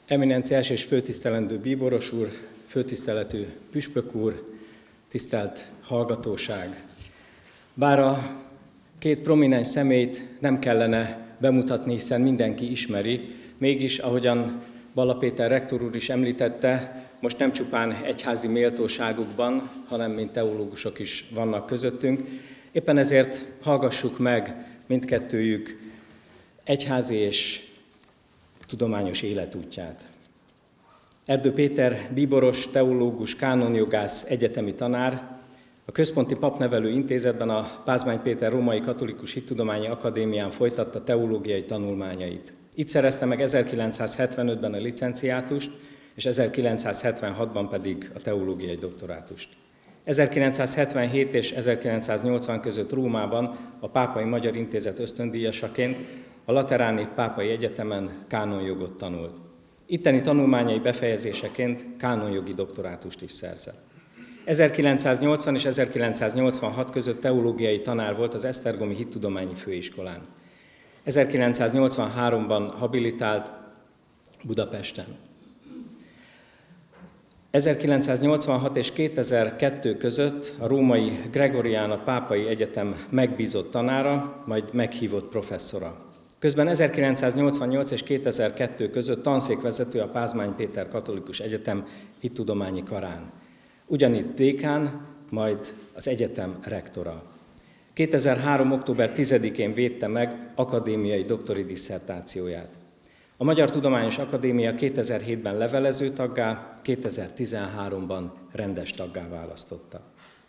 Eminenciás és főtisztelendő bíboros úr, főtiszteletű püspök úr, tisztelt hallgatóság! Bár a két prominens személyt nem kellene bemutatni, hiszen mindenki ismeri, mégis, ahogyan Balla Péter rektor úr is említette, most nem csupán egyházi méltóságukban, hanem mint teológusok is vannak közöttünk. Éppen ezért hallgassuk meg mindkettőjük egyházi és tudományos életútját. Erdő Péter bíboros, teológus, kánonjogász, egyetemi tanár, a Központi Papnevelő Intézetben a Pázmány Péter Római Katolikus Hittudományi Akadémián folytatta teológiai tanulmányait. Itt szerezte meg 1975-ben a licenciátust, és 1976-ban pedig a teológiai doktorátust. 1977 és 1980 között Rómában a Pápai Magyar Intézet ösztöndíjasaként a Lateráni Pápai Egyetemen kánonjogot tanult. Itteni tanulmányai befejezéseként kánonjogi doktorátust is szerzett. 1980 és 1986 között teológiai tanár volt az Esztergomi Hittudományi Főiskolán. 1983-ban habilitált Budapesten. 1986 és 2002 között a római Gregoriana Pápai Egyetem megbízott tanára, majd meghívott professzora. Közben 1988 és 2002 között tanszékvezető a Pázmány Péter Katolikus Egyetem hittudományi karán. Ugyanitt dékán, majd az egyetem rektora. 2003. október 10-én védte meg akadémiai doktori disszertációját. A Magyar Tudományos Akadémia 2007-ben levelező taggá, 2013-ban rendes taggá választotta.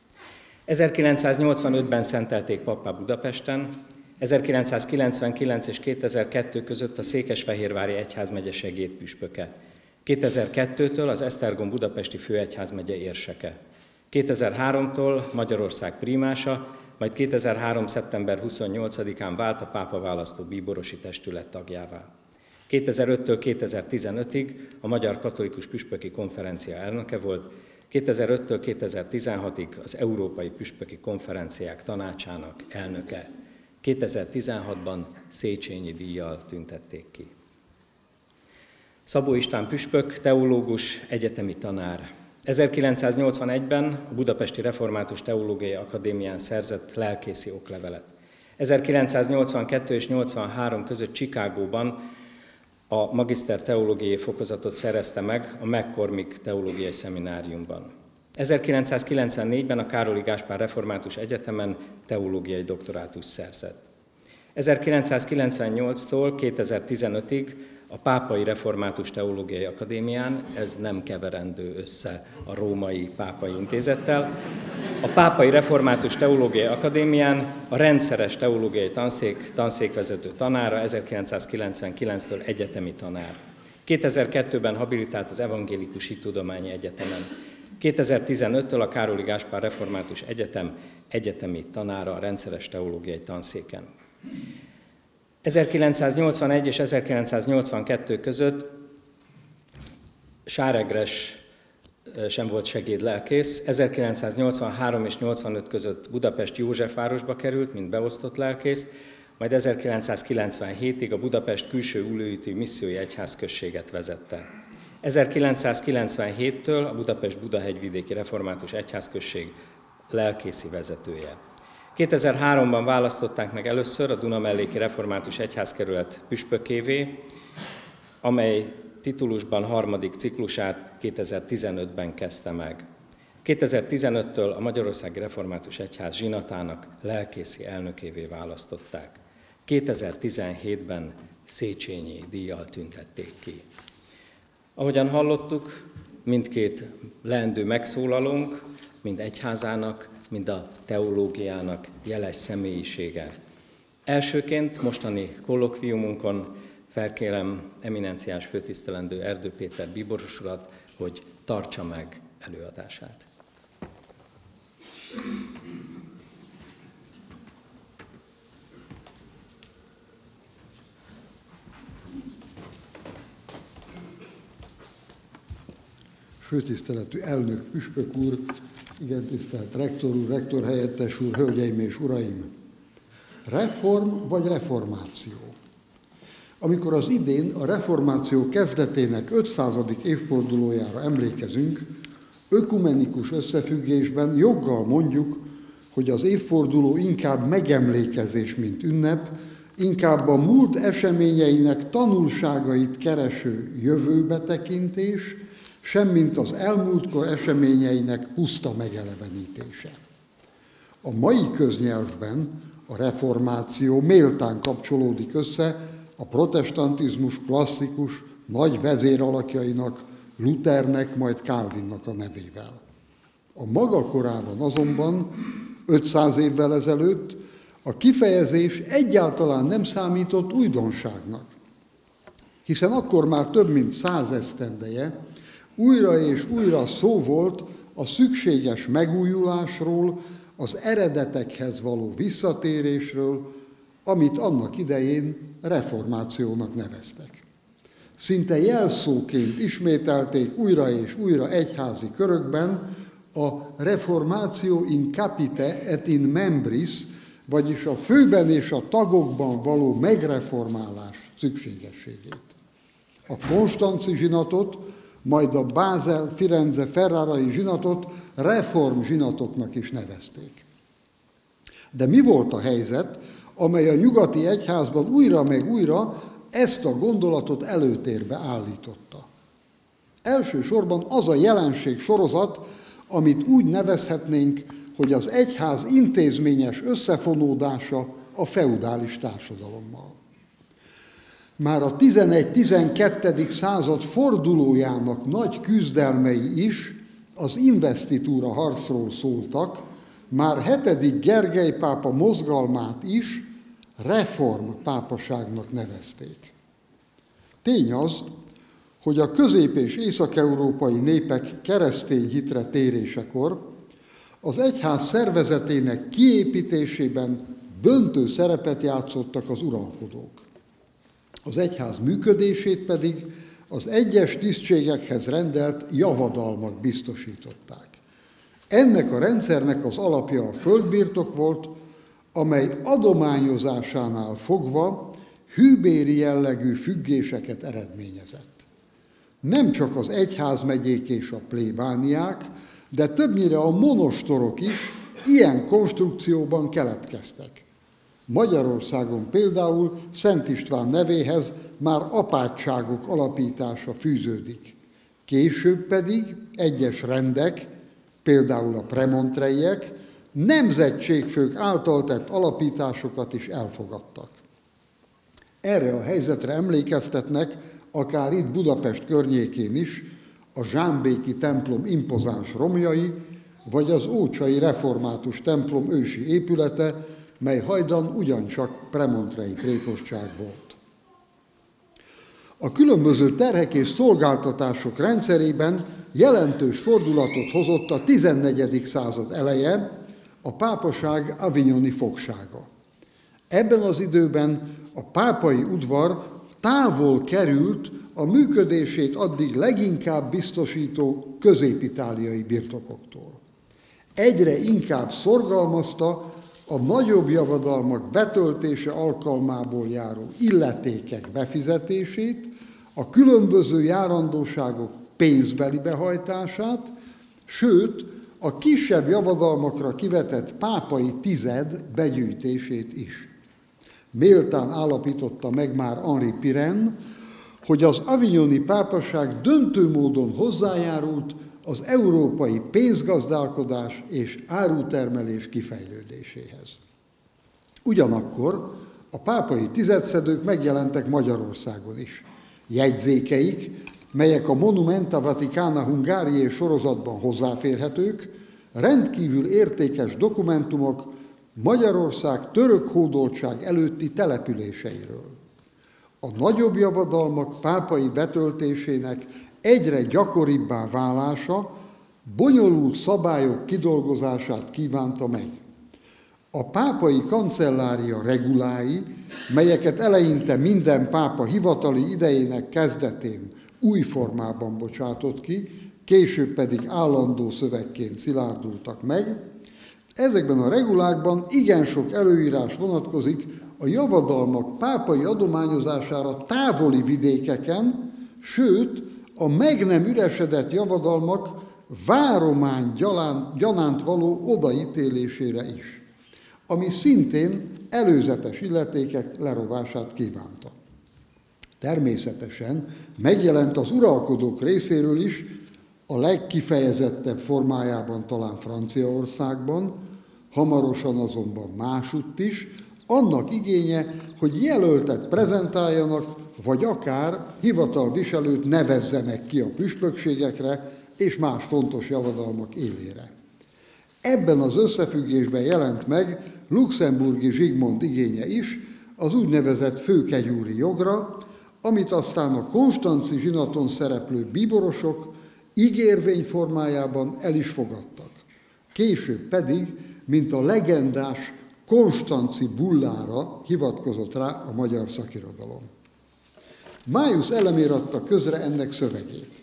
1985-ben szentelték pappá Budapesten, 1999 és 2002 között a Székesfehérvári Egyházmegye segédpüspöke. 2002-től az Esztergom budapesti főegyházmegye érseke. 2003-tól Magyarország primása, majd 2003. szeptember 28-án vált a pápa választó bíborosi testület tagjává. 2005-től 2015-ig a Magyar Katolikus Püspöki Konferencia elnöke volt, 2005-től 2016-ig az Európai Püspöki Konferenciák Tanácsának elnöke. 2016-ban Széchenyi díjjal tüntették ki. Szabó István püspök, teológus, egyetemi tanár. 1981-ben a Budapesti Református Teológiai Akadémián szerzett lelkészi oklevelet. 1982 és 83 között Chicagóban a magiszter teológiai fokozatot szerezte meg a McCormick Teológiai Szemináriumban. 1994-ben a Károli Gáspár Református Egyetemen teológiai doktorátust szerzett. 1998-tól 2015-ig a Pápai Református Teológiai Akadémián, ez nem keverendő össze a Római Pápai Intézettel, a Pápai Református Teológiai Akadémián a rendszeres teológiai tanszékvezető tanára, 1999-től egyetemi tanár. 2002-ben habilitált az Evangélikus Hittudományi Egyetemen. 2015-től a Károli Gáspár Református Egyetem egyetemi tanára a rendszeres teológiai tanszéken. 1981 és 1982 között Sáregres sem volt segédlelkész, 1983 és 85 között Budapest Józsefvárosba került, mint beosztott lelkész, majd 1997-ig a Budapest külső ülőüti missziói egyházközséget vezette. 1997-től a Budapest Budahegyvidéki Református Egyházközség lelkészi vezetője. 2003-ban választották meg először a Dunamelléki Református Egyházkerület püspökévé, amely titulusban harmadik ciklusát 2015-ben kezdte meg. 2015-től a Magyarországi Református Egyház zsinatának lelkészi elnökévé választották. 2017-ben Széchenyi díjjal tüntették ki. Ahogyan hallottuk, mindkét leendő megszólalónk, mind egyházának, mind a teológiának jeles személyisége. Elsőként mostani kollokviumunkon felkérem eminenciás főtisztelendő Erdő Péter bíboros urat, hogy tartsa meg előadását. Főtiszteletű elnök, püspök úr, igen tisztelt rektor úr, rektor helyettes úr, hölgyeim és uraim! Reform vagy reformáció? Amikor az idén a reformáció kezdetének 500. évfordulójára emlékezünk, ökumenikus összefüggésben joggal mondjuk, hogy az évforduló inkább megemlékezés, mint ünnep, inkább a múlt eseményeinek tanulságait kereső jövőbetekintés, semmint az elmúltkor eseményeinek puszta megelevenítése. A mai köznyelvben a reformáció méltán kapcsolódik össze a protestantizmus klasszikus nagy vezéralakjainak, Luthernek, majd Calvinnak a nevével. A maga korában azonban, 500 évvel ezelőtt a kifejezés egyáltalán nem számított újdonságnak, hiszen akkor már több mint 100 esztendeje újra és újra szó volt a szükséges megújulásról, az eredetekhez való visszatérésről, amit annak idején reformációnak neveztek. Szinte jelszóként ismételték újra és újra egyházi körökben a reformáció in capite et in membris, vagyis a főben és a tagokban való megreformálás szükségességét. A konstanci zsinatot, majd a Bázel, Firenze, Ferrarai zsinatot reform zsinatoknak is nevezték. De mi volt a helyzet, amely a nyugati egyházban újra meg újra ezt a gondolatot előtérbe állította? Elsősorban az a jelenség sorozat, amit úgy nevezhetnénk, hogy az egyház intézményes összefonódása a feudális társadalommal. Már a 11-12. század fordulójának nagy küzdelmei is az investitúra harcról szóltak, már 7. Gergely pápa mozgalmát is reform pápaságnak nevezték. Tény az, hogy a közép- és észak-európai népek keresztény hitre térésekor az egyház szervezetének kiépítésében döntő szerepet játszottak az uralkodók. Az egyház működését pedig az egyes tisztségekhez rendelt javadalmak biztosították. Ennek a rendszernek az alapja a földbirtok volt, amely adományozásánál fogva hűbéri jellegű függéseket eredményezett. Nem csak az egyházmegyék és a plébániák, de többnyire a monostorok is ilyen konstrukcióban keletkeztek. Magyarországon például Szent István nevéhez már apátságok alapítása fűződik. Később pedig egyes rendek, például a premontreiek, nemzetségfők által tett alapításokat is elfogadtak. Erre a helyzetre emlékeztetnek, akár itt Budapest környékén is, a zsámbéki templom impozáns romjai, vagy az ócsai református templom ősi épülete, mely hajdan ugyancsak premontrei prépostság volt. A különböző terhek és szolgáltatások rendszerében jelentős fordulatot hozott a 14. század eleje, a pápaság avignoni fogsága. Ebben az időben a pápai udvar távol került a működését addig leginkább biztosító közép-itáliai birtokoktól. Egyre inkább szorgalmazta a nagyobb javadalmak betöltése alkalmából járó illetékek befizetését, a különböző járandóságok pénzbeli behajtását, sőt, a kisebb javadalmakra kivetett pápai tized begyűjtését is. Méltán állapította meg már Henri Pirenne, hogy az avignoni pápaság döntő módon hozzájárult az európai pénzgazdálkodás és árutermelés kifejlődéséhez. Ugyanakkor a pápai tizedszedők megjelentek Magyarországon is. Jegyzékeik, melyek a Monumenta Vaticana Hungariae sorozatban hozzáférhetők, rendkívül értékes dokumentumok Magyarország török hódoltság előtti településeiről. A nagyobb javadalmak pápai betöltésének egyre gyakoribbá válása bonyolult szabályok kidolgozását kívánta meg. A pápai kancellária regulái, melyeket eleinte minden pápa hivatali idejének kezdetén új formában bocsátott ki, később pedig állandó szövegként szilárdultak meg, ezekben a regulákban igen sok előírás vonatkozik a javadalmak pápai adományozására távoli vidékeken, sőt, a meg nem üresedett javadalmak váromány gyanánt való odaítélésére is, ami szintén előzetes illetékek lerovását kívánta. Természetesen megjelent az uralkodók részéről is, a legkifejezettebb formájában talán Franciaországban, hamarosan azonban másutt is, annak igénye, hogy jelöltet prezentáljanak, vagy akár hivatalviselőt nevezzenek ki a püspökségekre és más fontos javadalmak élére. Ebben az összefüggésben jelent meg luxemburgi Zsigmond igénye is az úgynevezett főkegyúri jogra, amit aztán a konstanzi zsinaton szereplő bíborosok ígérvény formájában el is fogadtak. Később pedig, mint a legendás konstanzi bullára hivatkozott rá a magyar szakirodalom. Májusz elemér adta közre ennek szövegét.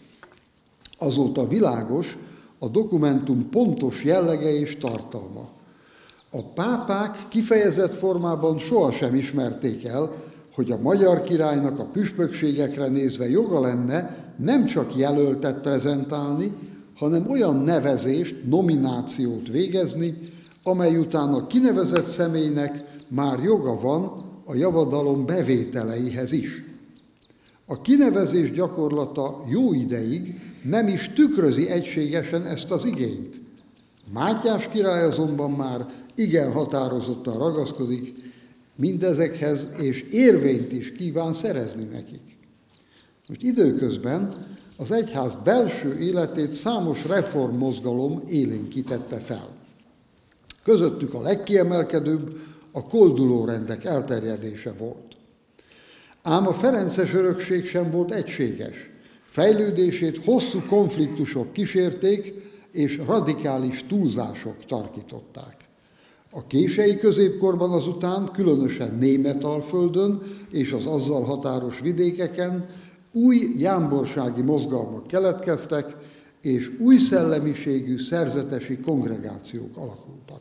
Azóta világos a dokumentum pontos jellege és tartalma. A pápák kifejezett formában sohasem ismerték el, hogy a magyar királynak a püspökségekre nézve joga lenne nem csak jelöltet prezentálni, hanem olyan nevezést, nominációt végezni, amely után a kinevezett személynek már joga van a javadalom bevételeihez is. A kinevezés gyakorlata jó ideig nem is tükrözi egységesen ezt az igényt. Mátyás király azonban már igen határozottan ragaszkodik mindezekhez, és érvényt is kíván szerezni nekik. Most időközben az egyház belső életét számos reformmozgalom élénkítette fel. Közöttük a legkiemelkedőbb a koldulórendek elterjedése volt. Ám a ferences örökség sem volt egységes. Fejlődését hosszú konfliktusok kísérték, és radikális túlzások tarkították. A kései középkorban azután, különösen Németalföldön és az azzal határos vidékeken új jámborsági mozgalmak keletkeztek, és új szellemiségű szerzetesi kongregációk alakultak.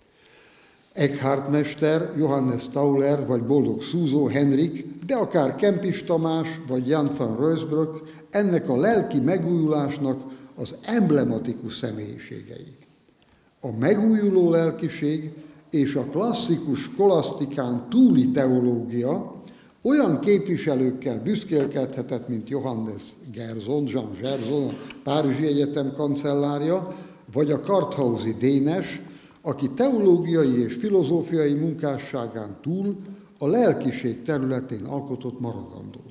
Eckhart mester, Johannes Tauler vagy Boldog Szúzó Henrik, de akár Kempis Tamás vagy Jan van Ruysbroek ennek a lelki megújulásnak az emblematikus személyiségei. A megújuló lelkiség és a klasszikus skolasztikán túli teológia olyan képviselőkkel büszkélkedhetett, mint Johannes Gerson, Jean Gerson, a Párizsi Egyetem kancellárja, vagy a karthausi Dénes, aki teológiai és filozófiai munkásságán túl a lelkiség területén alkotott maradandót.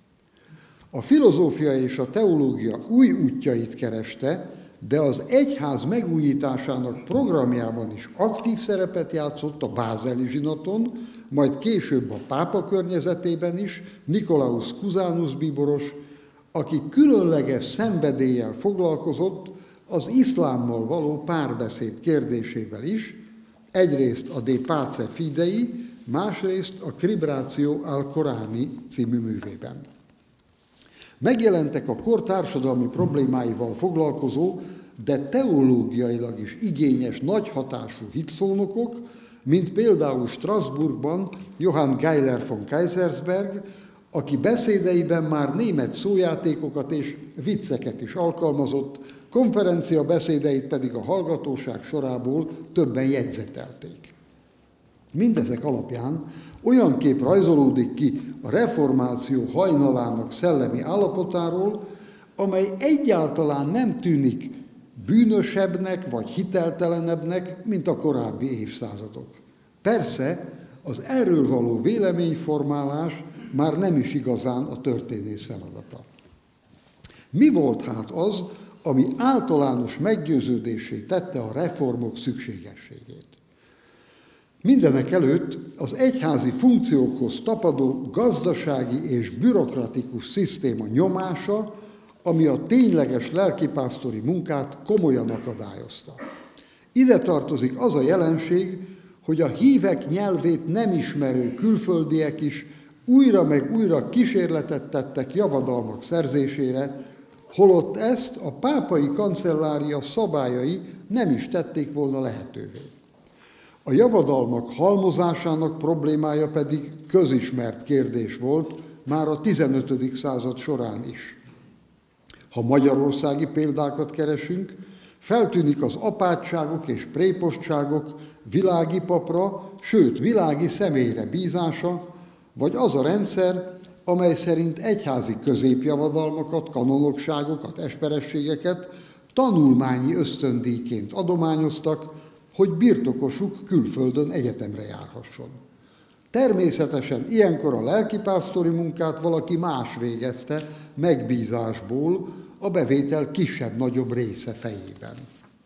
A filozófia és a teológia új útjait kereste, de az egyház megújításának programjában is aktív szerepet játszott a bázeli zsinaton, majd később a pápa környezetében is Nikolaus Cusanus bíboros, aki különleges szenvedéllyel foglalkozott az iszlámmal való párbeszéd kérdésével is, egyrészt a De Pace Fidei, másrészt a Cribratio al Corani című művében. Megjelentek a kor társadalmi problémáival foglalkozó, de teológiailag is igényes nagy hatású hitszónokok, mint például Strasbourgban Johann Geiler von Kaysersberg, aki beszédeiben már német szójátékokat és vicceket is alkalmazott, konferencia beszédeit pedig a hallgatóság sorából többen jegyzetelték. Mindezek alapján olyan kép rajzolódik ki a reformáció hajnalának szellemi állapotáról, amely egyáltalán nem tűnik bűnösebbnek vagy hiteltelenebbnek, mint a korábbi évszázadok. Persze, az erről való véleményformálás már nem is igazán a történész feladata. Mi volt hát az, ami általános meggyőződéssé tette a reformok szükségességét? Mindenek előtt az egyházi funkciókhoz tapadó gazdasági és bürokratikus szisztéma nyomása, ami a tényleges lelkipásztori munkát komolyan akadályozta. Ide tartozik az a jelenség, hogy a hívek nyelvét nem ismerő külföldiek is újra meg újra kísérletet tettek javadalmak szerzésére, holott ezt a pápai kancellária szabályai nem is tették volna lehetővé. A javadalmak halmozásának problémája pedig közismert kérdés volt már a 15. század során is. Ha magyarországi példákat keresünk, feltűnik az apátságok és prépostságok világi papra, sőt világi személyre bízása, vagy az a rendszer, amely szerint egyházi középjavadalmakat, kanonokságokat, esperességeket tanulmányi ösztöndíjként adományoztak, hogy birtokosuk külföldön egyetemre járhasson. Természetesen ilyenkor a lelkipásztori munkát valaki más végezte megbízásból, a bevétel kisebb-nagyobb része fejében.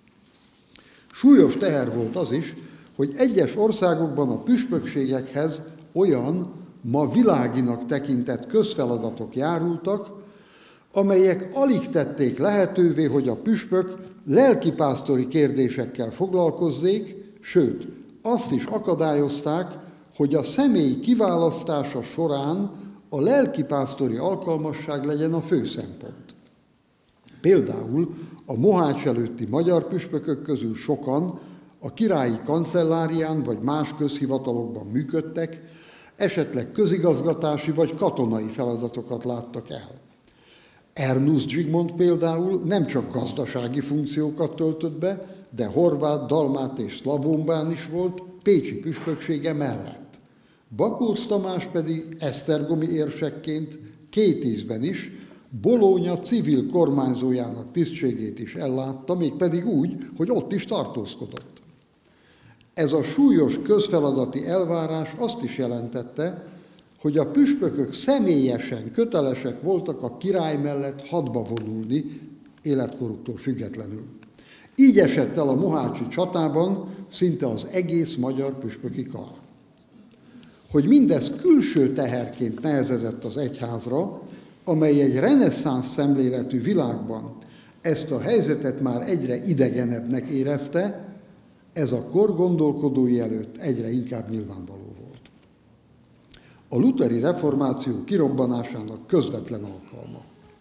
Súlyos teher volt az is, hogy egyes országokban a püspökségekhez olyan, ma világinak tekintett közfeladatok járultak, amelyek alig tették lehetővé, hogy a püspök lelkipásztori kérdésekkel foglalkozzék, sőt, azt is akadályozták, hogy a személy kiválasztása során a lelkipásztori alkalmasság legyen a fő szempont. Például a Mohács előtti magyar püspökök közül sokan a királyi kancellárián vagy más közhivatalokban működtek, esetleg közigazgatási vagy katonai feladatokat láttak el. Ernust Zsigmond például nem csak gazdasági funkciókat töltött be, de horvát, dalmát és szlavónbán is volt pécsi püspöksége mellett. Bakócz Tamás pedig esztergomi érsekként Kétízben is Bologna civil kormányzójának tisztségét is ellátta, mégpedig úgy, hogy ott is tartózkodott. Ez a súlyos közfeladati elvárás azt is jelentette, hogy a püspökök személyesen kötelesek voltak a király mellett hadba vonulni, életkoruktól függetlenül. Így esett el a mohácsi csatában szinte az egész magyar püspöki kar. Hogy mindez külső teherként nehezedett az egyházra, amely egy reneszánsz szemléletű világban ezt a helyzetet már egyre idegenebbnek érezte, ez a kor gondolkodói előtt egyre inkább nyilvánvaló volt. A lutheri reformáció kirobbanásának közvetlen alkalma.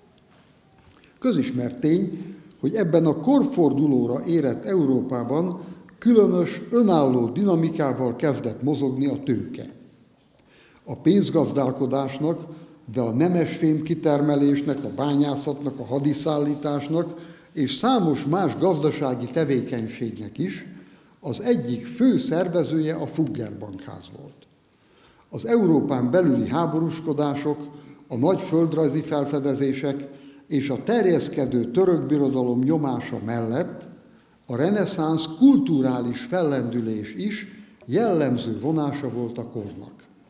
Közismert tény, hogy ebben a korfordulóra érett Európában különös, önálló dinamikával kezdett mozogni a tőke. A pénzgazdálkodásnak, de a nemesfém kitermelésnek, a bányászatnak, a hadiszállításnak és számos más gazdasági tevékenységnek is az egyik fő szervezője a Fuggerbankház volt. Az Európán belüli háborúskodások, a nagy földrajzi felfedezések és a terjeszkedő török birodalom nyomása mellett a reneszánsz kulturális fellendülés is jellemző vonása volt a kornak.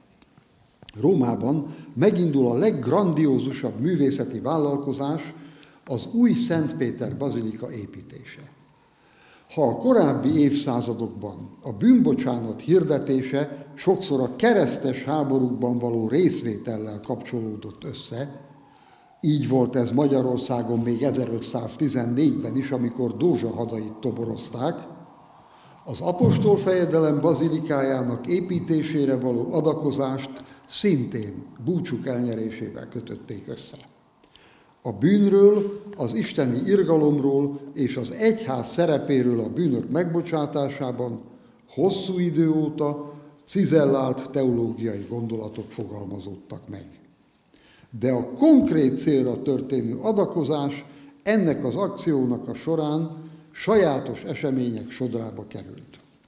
Rómában megindul a leggrandiózusabb művészeti vállalkozás, az új Szent Péter bazilika építése. Ha a korábbi évszázadokban a bűnbocsánat hirdetése sokszor a keresztes háborúkban való részvétellel kapcsolódott össze, így volt ez Magyarországon még 1514-ben is, amikor Dózsa hadait toborozták, az apostolfejedelem bazilikájának építésére való adakozást szintén búcsúk elnyerésével kötötték össze. A bűnről, az isteni irgalomról és az egyház szerepéről a bűnök megbocsátásában hosszú idő óta cizellált teológiai gondolatok fogalmazódtak meg. De a konkrét célra történő adakozás ennek az akciónak a során sajátos események sodrába került.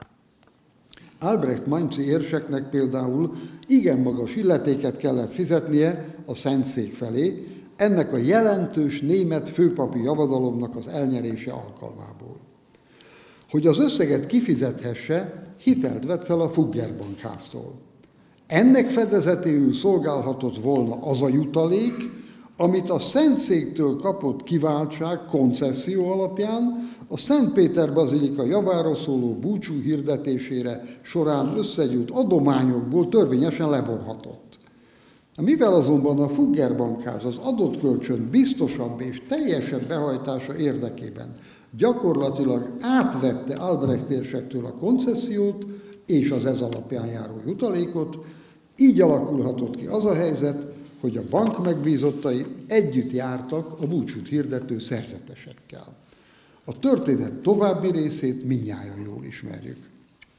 Albrecht mainzi érseknek például igen magas illetéket kellett fizetnie a Szentszék felé, ennek a jelentős német főpapi javadalomnak az elnyerése alkalmából. Hogy az összeget kifizethesse, hitelt vett fel a Fuggerbankháztól. Ennek fedezetéül szolgálhatott volna az a jutalék, amit a Szentszéktől kapott kiváltság koncesszió alapján a Szent Péter bazilika javára szóló búcsú hirdetésére során összegyűjt adományokból törvényesen levonhatott. Mivel azonban a Fuggerbankház az adott kölcsön biztosabb és teljesebb behajtása érdekében gyakorlatilag átvette Albrecht érsektől a koncessziót és az ez alapján járó jutalékot, így alakulhatott ki az a helyzet, hogy a bank megbízottai együtt jártak a búcsút hirdető szerzetesekkel. A történet további részét mindnyájan jól ismerjük.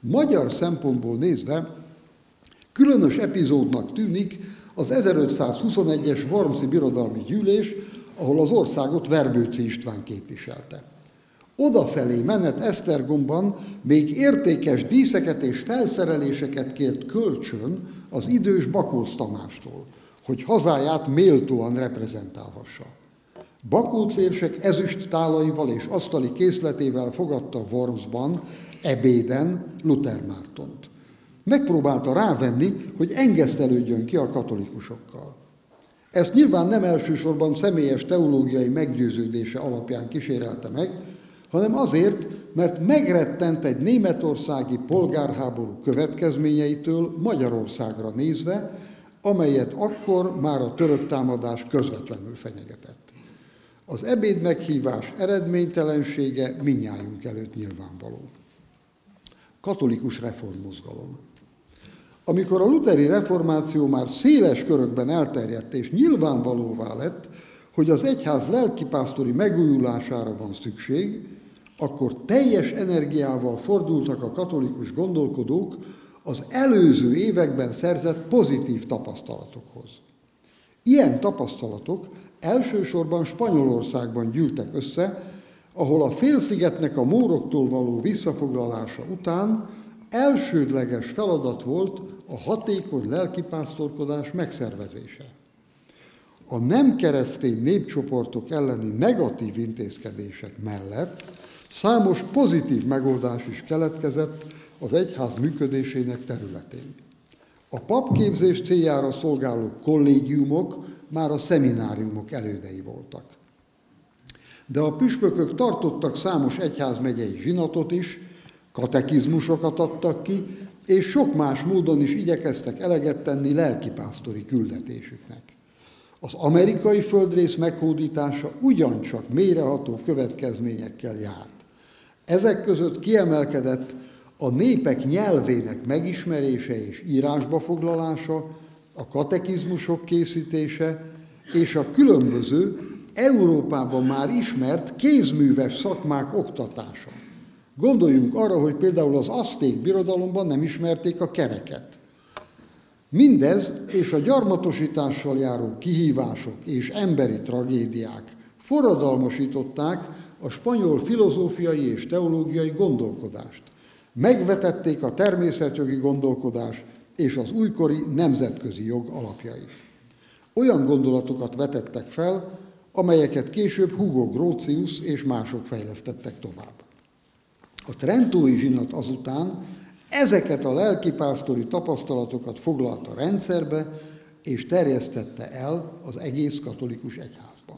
Magyar szempontból nézve különös epizódnak tűnik az 1521-es Wormsi Birodalmi Gyűlés, ahol az országot Verbőczy István képviselte. Odafelé menet Esztergomban még értékes díszeket és felszereléseket kért kölcsön az idős Bakócz Tamástól, hogy hazáját méltóan reprezentálhassa. Bakócz érsek ezüst tálaival és asztali készletével fogadta Wormsban, ebéden Luther Mártont. Megpróbálta rávenni, hogy engesztelődjön ki a katolikusokkal. Ezt nyilván nem elsősorban személyes teológiai meggyőződése alapján kísérelte meg, hanem azért, mert megrettent egy németországi polgárháború következményeitől Magyarországra nézve, amelyet akkor már a török támadás közvetlenül fenyegetett. Az ebéd meghívás eredménytelensége mindnyájunk előtt nyilvánvaló. Katolikus reformmozgalom. Amikor a lutheri reformáció már széles körökben elterjedt és nyilvánvalóvá lett, hogy az egyház lelkipásztori megújulására van szükség, akkor teljes energiával fordultak a katolikus gondolkodók az előző években szerzett pozitív tapasztalatokhoz. Ilyen tapasztalatok elsősorban Spanyolországban gyűltek össze, ahol a félszigetnek a móroktól való visszafoglalása után elsődleges feladat volt a hatékony lelkipásztorkodás megszervezése. A nem keresztény népcsoportok elleni negatív intézkedések mellett számos pozitív megoldás is keletkezett az egyház működésének területén. A papképzés céljára szolgáló kollégiumok már a szemináriumok elődei voltak. De a püspökök tartottak számos egyházmegyei zsinatot is, katekizmusokat adtak ki, és sok más módon is igyekeztek eleget tenni lelkipásztori küldetésüknek. Az amerikai földrész meghódítása ugyancsak mélyreható következményekkel járt. Ezek között kiemelkedett a népek nyelvének megismerése és írásba foglalása, a katekizmusok készítése és a különböző, Európában már ismert kézműves szakmák oktatása. Gondoljunk arra, hogy például az azték birodalomban nem ismerték a kereket. Mindez és a gyarmatosítással járó kihívások és emberi tragédiák forradalmasították a spanyol filozófiai és teológiai gondolkodást. Megvetették a természetjogi gondolkodás és az újkori nemzetközi jog alapjait. Olyan gondolatokat vetettek fel, amelyeket később Hugo Grotius és mások fejlesztettek tovább. A trentói zsinat azután ezeket a lelkipásztori tapasztalatokat foglalta rendszerbe, és terjesztette el az egész katolikus egyházban.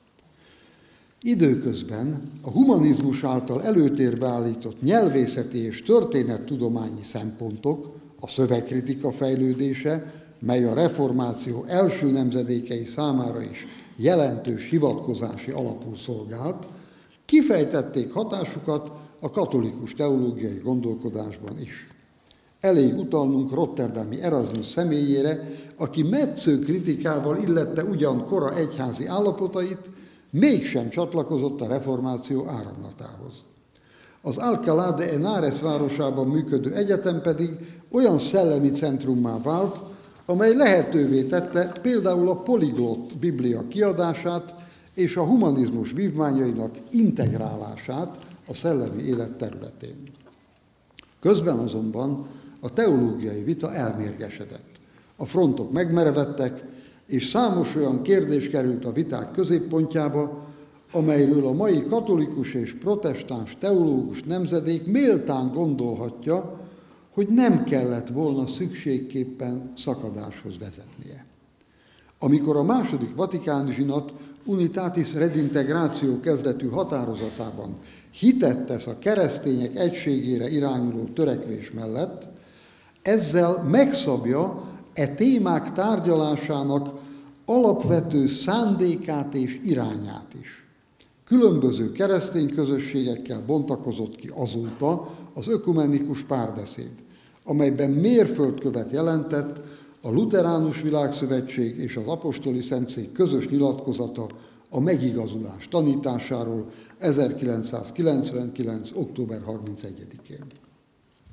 Időközben a humanizmus által előtérbe állított nyelvészeti és történettudományi szempontok, a szövegkritika fejlődése, mely a reformáció első nemzedékei számára is jelentős hivatkozási alapul szolgált, kifejtették hatásukat a katolikus teológiai gondolkodásban is. Elég utalnunk rotterdami Erasmus személyére, aki metsző kritikával illette ugyan kora egyházi állapotait, mégsem csatlakozott a reformáció áramlatához. Az Alcalá de Henares városában működő egyetem pedig olyan szellemi centrummá vált, amely lehetővé tette például a poliglott biblia kiadását és a humanizmus vívmányainak integrálását a szellemi élet területén. Közben azonban a teológiai vita elmérgesedett. A frontok megmerevedtek, és számos olyan kérdés került a viták középpontjába, amelyről a mai katolikus és protestáns teológus nemzedék méltán gondolhatja, hogy nem kellett volna szükségképpen szakadáshoz vezetnie. Amikor a második vatikáni zsinat Unitatis Redintegratio kezdetű határozatában hitet tesz a keresztények egységére irányuló törekvés mellett, ezzel megszabja e témák tárgyalásának alapvető szándékát és irányát is. Különböző keresztény közösségekkel bontakozott ki azóta az ökumenikus párbeszéd, amelyben mérföldkövet jelentett a Lutheránus Világszövetség és az Apostoli Szentszék közös nyilatkozata a megigazulás tanításáról 1999. október 31-én.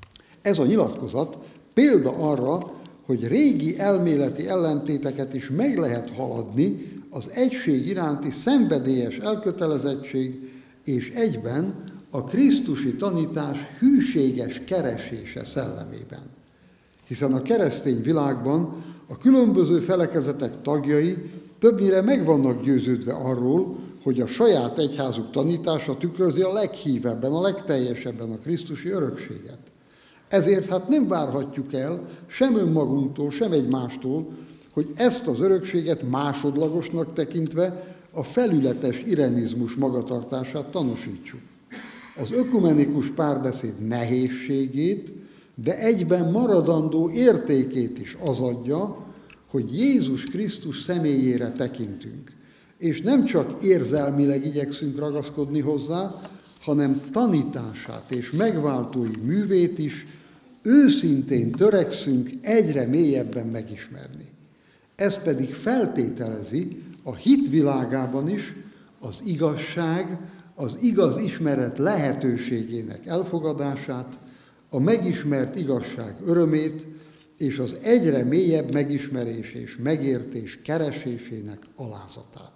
Ez a nyilatkozat példa arra, hogy régi elméleti ellentéteket is meg lehet haladni az egység iránti szenvedélyes elkötelezettség és egyben a krisztusi tanítás hűséges keresése szellemében. Hiszen a keresztény világban a különböző felekezetek tagjai többnyire meg vannak győződve arról, hogy a saját egyházuk tanítása tükrözi a leghívebben, a legteljesebben a krisztusi örökséget. Ezért hát nem várhatjuk el sem önmagunktól, sem egymástól, hogy ezt az örökséget másodlagosnak tekintve a felületes irenizmus magatartását tanúsítsuk. Az ökumenikus párbeszéd nehézségét, de egyben maradandó értékét is az adja, hogy Jézus Krisztus személyére tekintünk, és nem csak érzelmileg igyekszünk ragaszkodni hozzá, hanem tanítását és megváltói művét is őszintén törekszünk egyre mélyebben megismerni. Ez pedig feltételezi a hit világában is az igazság, az igaz ismeret lehetőségének elfogadását, a megismert igazság örömét és az egyre mélyebb megismerés és megértés keresésének alázatát.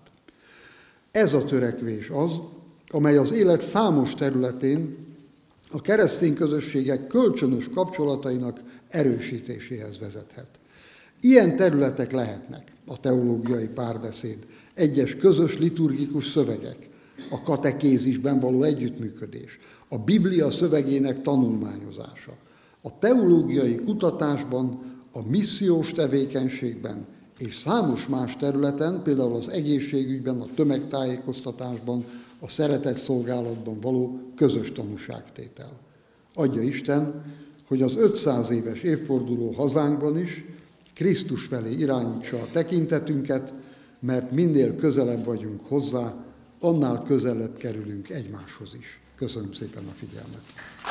Ez a törekvés az, amely az élet számos területén a keresztény közösségek kölcsönös kapcsolatainak erősítéséhez vezethet. Ilyen területek lehetnek a teológiai párbeszéd, egyes közös liturgikus szövegek, a katekézisben való együttműködés, a Biblia szövegének tanulmányozása, a teológiai kutatásban, a missziós tevékenységben és számos más területen, például az egészségügyben, a tömegtájékoztatásban, a szeretetszolgálatban való közös tanúságtétel. Adja Isten, hogy az 500 éves évforduló hazánkban is Krisztus felé irányítsa a tekintetünket, mert minél közelebb vagyunk hozzá, annál közelebb kerülünk egymáshoz is. Köszönöm szépen a figyelmet!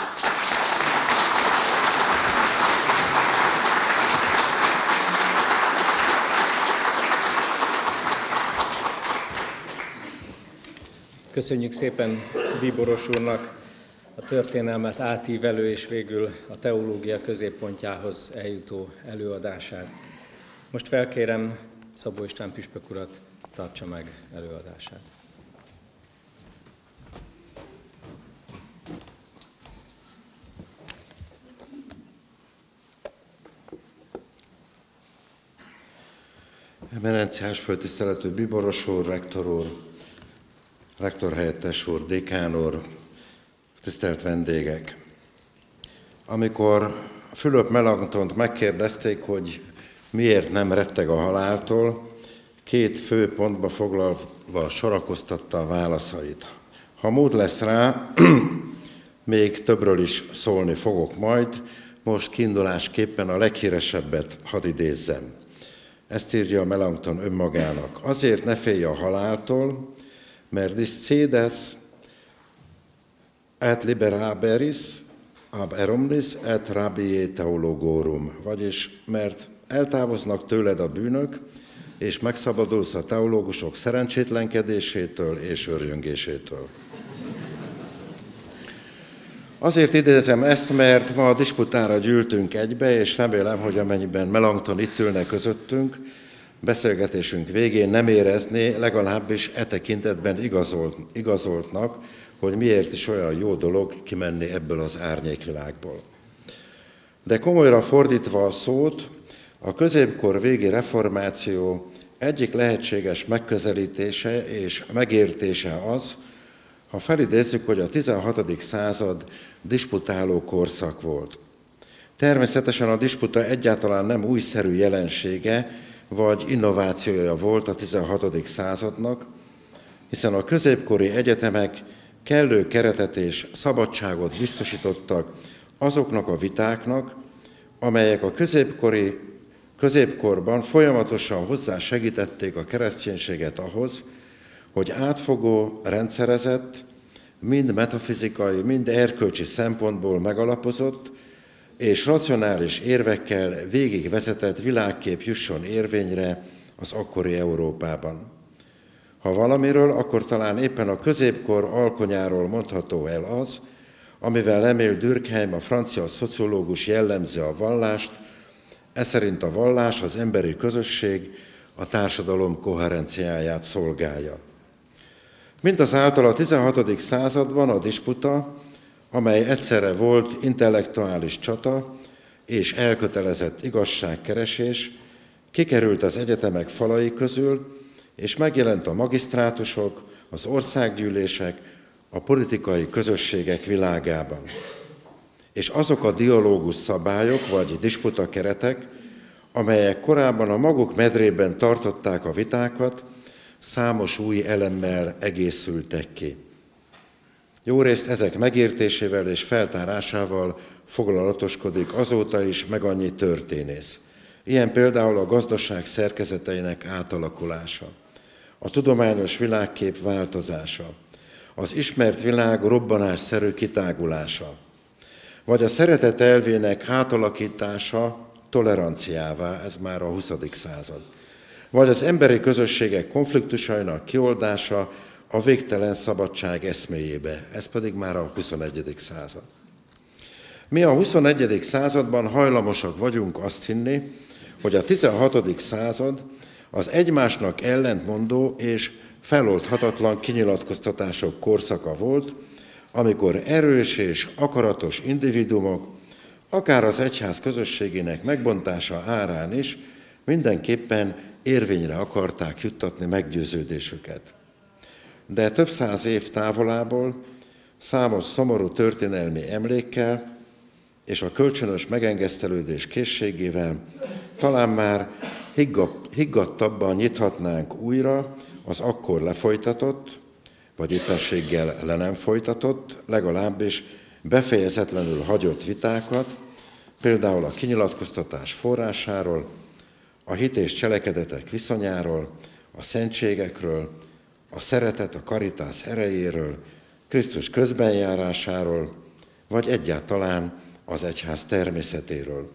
Köszönjük szépen Bíboros úrnak a történelmet átívelő és végül a teológia középpontjához eljutó előadását. Most felkérem Szabó István püspök urat, tartsa meg előadását. Emerenciás föltiszteletű Bíboros úr, rektor helyettes úr, dékán úr, tisztelt vendégek! Amikor Fülöp Melancthont megkérdezték, hogy miért nem retteg a haláltól, 2 fő pontba foglalva sorakoztatta a válaszait. Ha mód lesz rá, még többről is szólni fogok majd, most kiindulásképpen a leghíresebbet hadd idézzem. Ezt írja Melanchthon önmagának. Azért ne félj a haláltól, mert discedes et liberaberis ab eromnis et rabiae theologorum, vagyis mert eltávoznak tőled a bűnök, és megszabadulsz a teológusok szerencsétlenkedésétől és örjöngésétől. Azért idézem ezt, mert ma a disputára gyűltünk egybe, és remélem, hogy amennyiben Melanchthon itt ülne közöttünk, beszélgetésünk végén nem érezné, legalábbis e tekintetben igazoltnak, hogy miért is olyan jó dolog kimenni ebből az árnyékvilágból. De komolyra fordítva a szót, a középkor végi reformáció egyik lehetséges megközelítése és megértése az, ha felidézzük, hogy a 16. század disputáló korszak volt. Természetesen a disputa egyáltalán nem újszerű jelensége, vagy innovációja volt a 16. századnak, hiszen a középkori egyetemek kellő keretet és szabadságot biztosítottak azoknak a vitáknak, amelyek a középkorban folyamatosan hozzásegítették a kereszténységet ahhoz, hogy átfogó, rendszerezett, mind metafizikai, mind erkölcsi szempontból megalapozott és racionális érvekkel végigvezetett világkép jusson érvényre az akkori Európában. Ha valamiről, akkor talán éppen a középkor alkonyáról mondható el az, amivel Emil Durkheim, a francia szociológus jellemzi a vallást, eszerint a vallás, az emberi közösség a társadalom koherenciáját szolgálja. Mindazáltal a 16. században a disputa, amely egyszerre volt intellektuális csata és elkötelezett igazságkeresés, kikerült az egyetemek falai közül, és megjelent a magisztrátusok, az országgyűlések, a politikai közösségek világában. És azok a dialógus szabályok vagy disputa keretek, amelyek korábban a maguk medrében tartották a vitákat, számos új elemmel egészültek ki. Jórészt ezek megértésével és feltárásával foglalatoskodik azóta is meg annyi történész. Ilyen például a gazdaság szerkezeteinek átalakulása, a tudományos világkép változása, az ismert világ robbanásszerű kitágulása, vagy a szeretet elvének átalakítása toleranciává, ez már a 20. század, vagy az emberi közösségek konfliktusainak kioldása a végtelen szabadság eszméjébe, ez pedig már a 21. század. Mi a 21. században hajlamosak vagyunk azt hinni, hogy a 16. század az egymásnak ellentmondó és feloldhatatlan kinyilatkoztatások korszaka volt, amikor erős és akaratos individuumok, akár az egyház közösségének megbontása árán is mindenképpen érvényre akarták juttatni meggyőződésüket. De több száz év távolából, számos szomorú történelmi emlékkel és a kölcsönös megengesztelődés készségével talán már higgadtabban nyithatnánk újra az akkor lefolytatott, vagy éppenséggel le nem folytatott, legalábbis befejezetlenül hagyott vitákat, például a kinyilatkoztatás forrásáról, a hit és cselekedetek viszonyáról, a szentségekről, a szeretet, a karitász erejéről, Krisztus közbenjárásáról, vagy egyáltalán az egyház természetéről.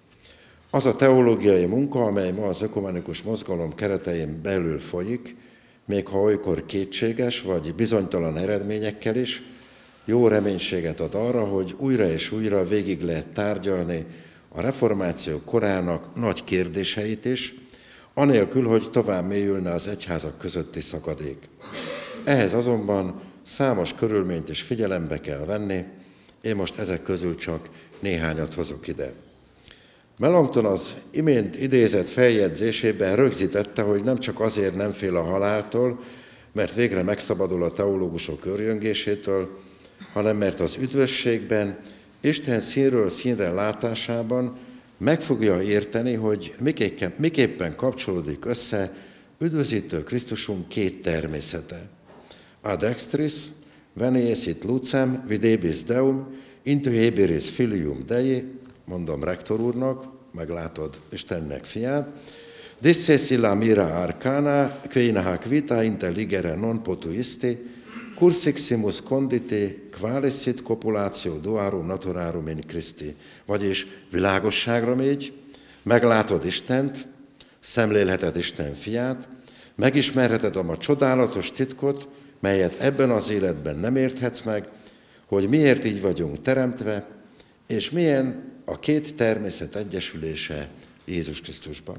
Az a teológiai munka, amely ma az ökumenikus mozgalom keretein belül folyik, még ha olykor kétséges vagy bizonytalan eredményekkel is, jó reménységet ad arra, hogy újra és újra végig lehet tárgyalni a reformáció korának nagy kérdéseit is, anélkül, hogy tovább mélyülne az egyházak közötti szakadék. Ehhez azonban számos körülményt is figyelembe kell venni, én most ezek közül csak néhányat hozok ide. Melanchthon az imént idézett feljegyzésében rögzítette, hogy nem csak azért nem fél a haláltól, mert végre megszabadul a teológusok őrjöngésétől, hanem mert az üdvösségben, Isten színről színre látásában meg fogja érteni, hogy miképpen kapcsolódik össze üdvözítő Krisztusunk két természete. Ad extris, veniecit lucem, videbis deum, into heberis filium Dei, mondom rektor úrnak, meglátod Istennek fiát, disses illa mira arcana, queina hac vita intelligere non potuisti, cursiximus condite, qualicit copulatio duarum naturarum in Christi. Vagyis világosságra mégy, meglátod Istent, szemlélheted Isten fiát, megismerheted a csodálatos titkot, melyet ebben az életben nem érthetsz meg, hogy miért így vagyunk teremtve, és milyen a két természet egyesülése Jézus Krisztusban.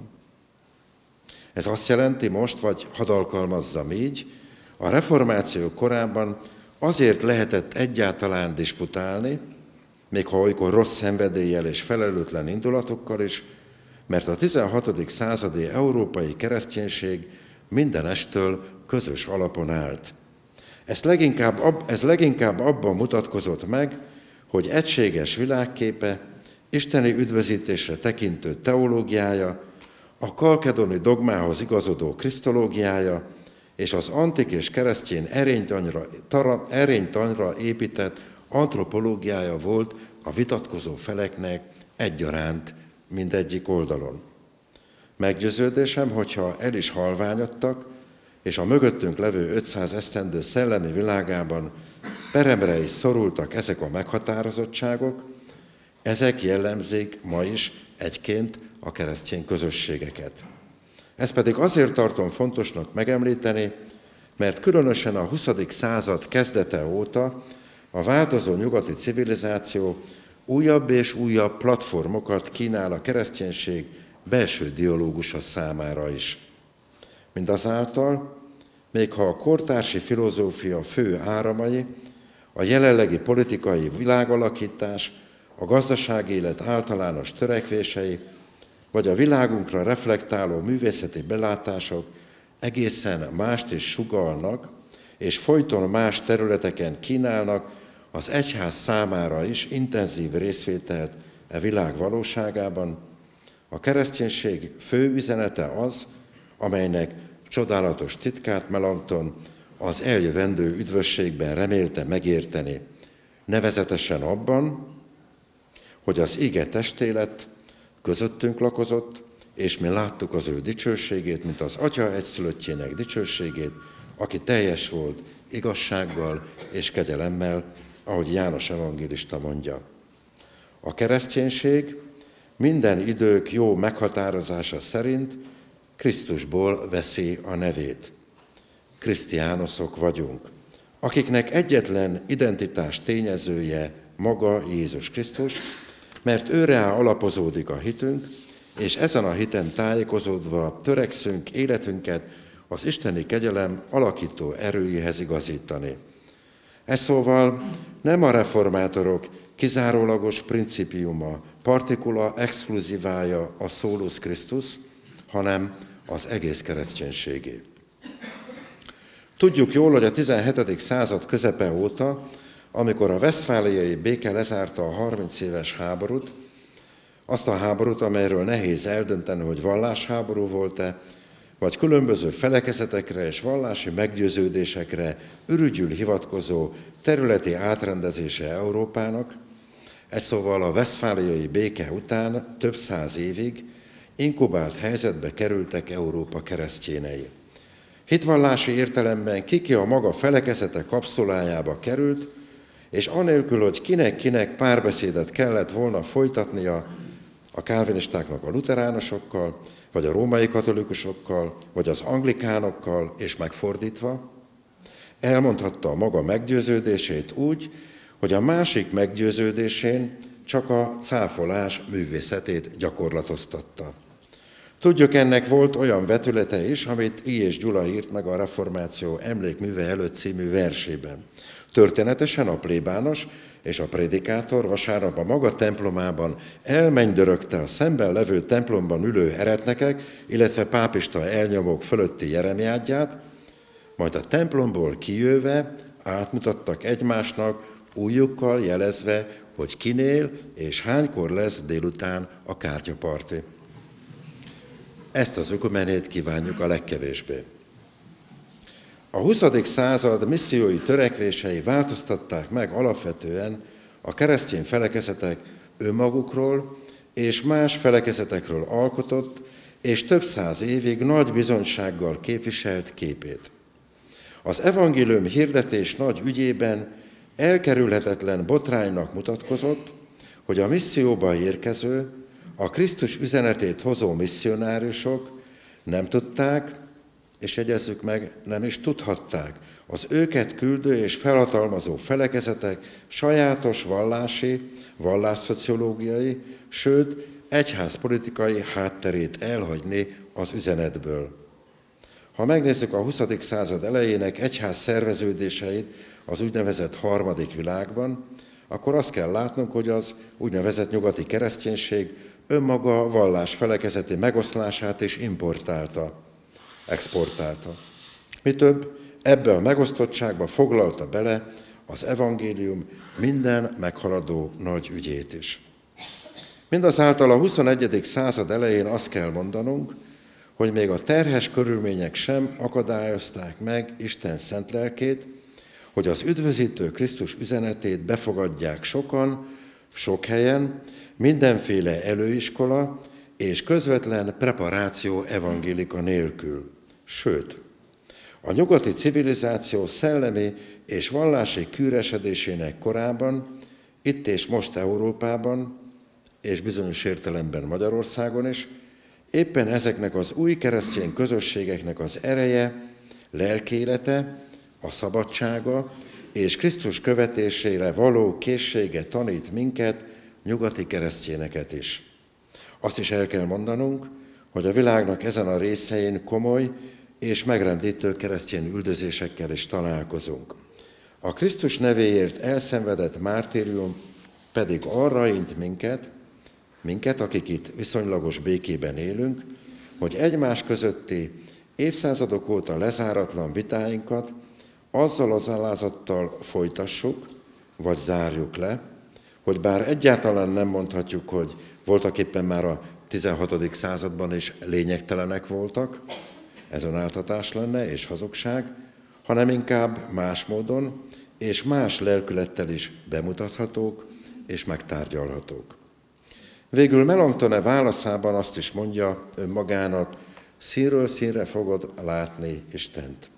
Ez azt jelenti most, vagy hadd alkalmazzam így, a reformáció korában azért lehetett egyáltalán disputálni, még ha olykor rossz szenvedéllyel és felelőtlen indulatokkal is, mert a 16. századi európai kereszténység mindenestől közös alapon állt. Ez leginkább abban mutatkozott meg, hogy egységes világképe, isteni üdvözítésre tekintő teológiája, a kalkedoni dogmához igazodó krisztológiája és az antik és keresztény erénytanra épített antropológiája volt a vitatkozó feleknek egyaránt mindegyik oldalon. Meggyőződésem, hogyha el is halványodtak, és a mögöttünk levő 500 esztendő szellemi világában peremre is szorultak ezek a meghatározottságok, ezek jellemzik ma is egyként a keresztény közösségeket. Ezt pedig azért tartom fontosnak megemlíteni, mert különösen a 20. század kezdete óta a változó nyugati civilizáció újabb és újabb platformokat kínál a kereszténység belső dialógusa számára is. Mindazáltal, még ha a kortársi filozófia fő áramai, a jelenlegi politikai világalakítás, a gazdasági élet általános törekvései, vagy a világunkra reflektáló művészeti belátások egészen mást is sugallnak, és folyton más területeken kínálnak az egyház számára is intenzív részvételt e világ valóságában, a kereszténység fő üzenete az, amelynek csodálatos titkát Melanchthon az eljövendő üdvösségben remélte megérteni, nevezetesen abban, hogy az ige testé lett, közöttünk lakozott, és mi láttuk az ő dicsőségét, mint az Atya egyszülöttjének dicsőségét, aki teljes volt igazsággal és kegyelemmel, ahogy János evangélista mondja. A kereszténység minden idők jó meghatározása szerint Krisztusból veszi a nevét. Krisztiánoszok vagyunk, akiknek egyetlen identitás tényezője maga Jézus Krisztus, mert őre alapozódik a hitünk, és ezen a hiten tájékozódva törekszünk életünket az isteni kegyelem alakító erőjéhez igazítani. Ez szóval nem a reformátorok kizárólagos principiuma, partikula exkluzivája a Solus Christus, hanem az egész kereszténységé. Tudjuk jól, hogy a 17. század közepe óta, amikor a vesztfáliai béke lezárta a 30 éves háborút, azt a háborút, amelyről nehéz eldönteni, hogy vallásháború volt-e, vagy különböző felekezetekre és vallási meggyőződésekre ürügyül hivatkozó területi átrendezése Európának, ez szóval a vesztfáliai béke után több száz évig inkubált helyzetbe kerültek Európa keresztjénei. Hitvallási értelemben ki a maga felekezete kapszulájába került, és anélkül, hogy kinek-kinek párbeszédet kellett volna folytatnia a kálvinistáknak a luteránusokkal, vagy a római katolikusokkal, vagy az anglikánokkal, és megfordítva, elmondhatta a maga meggyőződését úgy, hogy a másik meggyőződésén csak a cáfolás művészetét gyakorlatoztatta. Tudjuk, ennek volt olyan vetülete is, amit I. és Gyula írt meg a Reformáció emlékműve előtt című versében. Történetesen a plébános és a prédikátor vasárnap a maga templomában elmennydörögte a szemben levő templomban ülő eretnekek, illetve pápista elnyomók fölötti jeremiádját, majd a templomból kijöve átmutattak egymásnak, ujjukkal jelezve, hogy kinél és hánykor lesz délután a kártyaparti. Ezt az ökumenét kívánjuk a legkevésbé. A 20. század missziói törekvései változtatták meg alapvetően a keresztény felekezetek önmagukról és más felekezetekről alkotott és több száz évig nagy bizonysággal képviselt képét. Az evangélium hirdetés nagy ügyében elkerülhetetlen botránynak mutatkozott, hogy a misszióba érkező, a Krisztus üzenetét hozó misszionáriusok nem tudták, és jegyezzük meg, nem is tudhatták az őket küldő és felhatalmazó felekezetek sajátos vallási, vallásszociológiai, sőt, egyházpolitikai hátterét elhagyni az üzenetből. Ha megnézzük a 20. század elejének egyház szerveződéseit az úgynevezett harmadik világban, akkor azt kell látnunk, hogy az úgynevezett nyugati kereszténység önmaga vallás felekezeti megoszlását is importálta, exportálta. Mi több, ebbe a megosztottságba foglalta bele az evangélium minden meghaladó nagy ügyét is. Mindazáltal a 21. század elején azt kell mondanunk, hogy még a terhes körülmények sem akadályozták meg Isten szent lelkét, hogy az üdvözítő Krisztus üzenetét befogadják sokan, sok helyen, mindenféle előiskola és közvetlen preparáció evangélika nélkül. Sőt, a nyugati civilizáció szellemi és vallási kiüresedésének korában, itt és most Európában, és bizonyos értelemben Magyarországon is, éppen ezeknek az új keresztény közösségeknek az ereje, lelkélete, a szabadsága és Krisztus követésére való készsége tanít minket, nyugati keresztényeket is. Azt is el kell mondanunk, hogy a világnak ezen a részein komoly és megrendítő keresztény üldözésekkel is találkozunk. A Krisztus nevéért elszenvedett mártírium pedig arra int minket, akik itt viszonylagos békében élünk, hogy egymás közötti évszázadok óta lezáratlan vitáinkat azzal az alázattal folytassuk, vagy zárjuk le, hogy bár egyáltalán nem mondhatjuk, hogy voltaképpen már a 16. században is lényegtelenek voltak, ez önáltatás lenne és hazugság, hanem inkább más módon és más lelkülettel is bemutathatók és megtárgyalhatók. Végül Melanchthon válaszában azt is mondja önmagának, színről színre fogod látni Istent.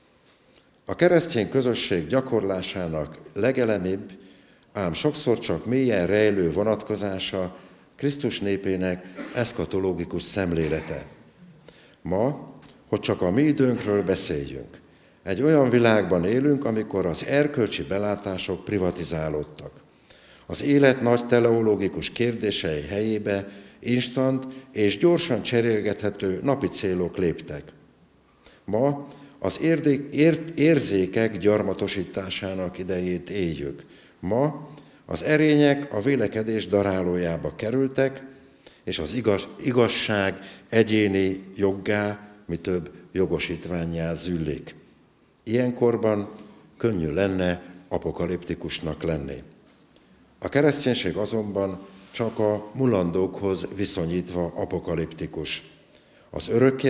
A keresztény közösség gyakorlásának legelemibb, ám sokszor csak mélyen rejlő vonatkozása Krisztus népének eszkatológikus szemlélete. Ma, hogy csak a mi időnkről beszéljünk, egy olyan világban élünk, amikor az erkölcsi belátások privatizálódtak. Az élet nagy teleológikus kérdései helyébe instant és gyorsan cserélgethető napi célok léptek. Ma az érzékek gyarmatosításának idejét éljük. Ma az erények a vélekedés darálójába kerültek, és az igazság egyéni joggá, mi több jogosítvánnyá züllik. Ilyenkorban könnyű lenne apokaliptikusnak lenni. A kereszténység azonban csak a mulandókhoz viszonyítva apokaliptikus. Az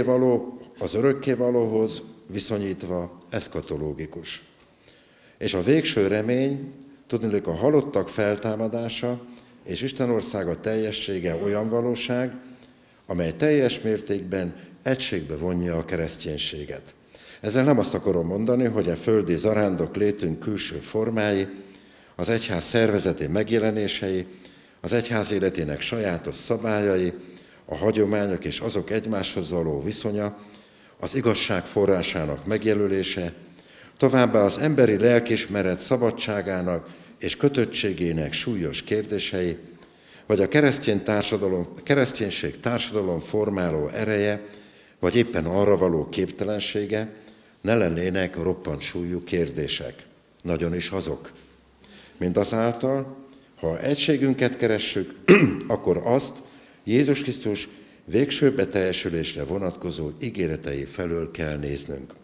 örökkévalóhoz viszonyítva eszkatológikus. És a végső remény, tudniillik a halottak feltámadása és Isten országa teljessége olyan valóság, amely teljes mértékben egységbe vonja a kereszténységet. Ezzel nem azt akarom mondani, hogy a földi zarándok létünk külső formái, az egyház szervezeti megjelenései, az egyház életének sajátos szabályai, a hagyományok és azok egymáshoz való viszonya, az igazság forrásának megjelölése, továbbá az emberi lelkiismeret szabadságának és kötöttségének súlyos kérdései, vagy a kereszténység társadalom formáló ereje, vagy éppen arra való képtelensége ne lennének roppant súlyú kérdések. Nagyon is azok. Mindazáltal, ha egységünket keressük, akkor azt Jézus Krisztus végső beteljesülésre vonatkozó ígéretei felől kell néznünk.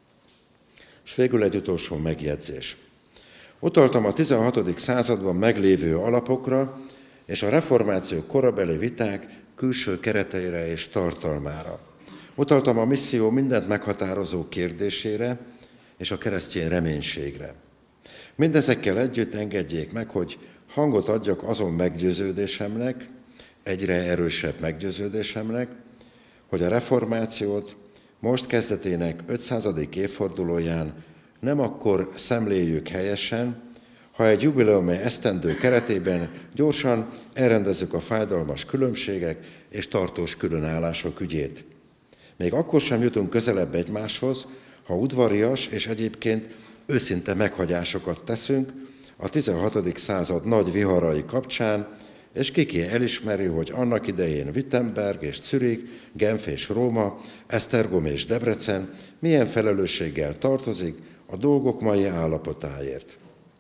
És végül egy utolsó megjegyzés. Utaltam a 16. században meglévő alapokra és a reformáció korabeli viták külső kereteire és tartalmára. Utaltam a misszió mindent meghatározó kérdésére és a keresztény reménységre. Mindezekkel együtt engedjék meg, hogy hangot adjak azon meggyőződésemnek, egyre erősebb meggyőződésemnek, hogy a reformációt most kezdetének 500. évfordulóján nem akkor szemléljük helyesen, ha egy jubileumi esztendő keretében gyorsan elrendezzük a fájdalmas különbségek és tartós különállások ügyét. Még akkor sem jutunk közelebb egymáshoz, ha udvarias és egyébként őszinte meghagyásokat teszünk a 16. század nagy viharai kapcsán, és ki elismeri, hogy annak idején Wittenberg és Zürich, Genf és Róma, Esztergom és Debrecen milyen felelősséggel tartozik a dolgok mai állapotáért.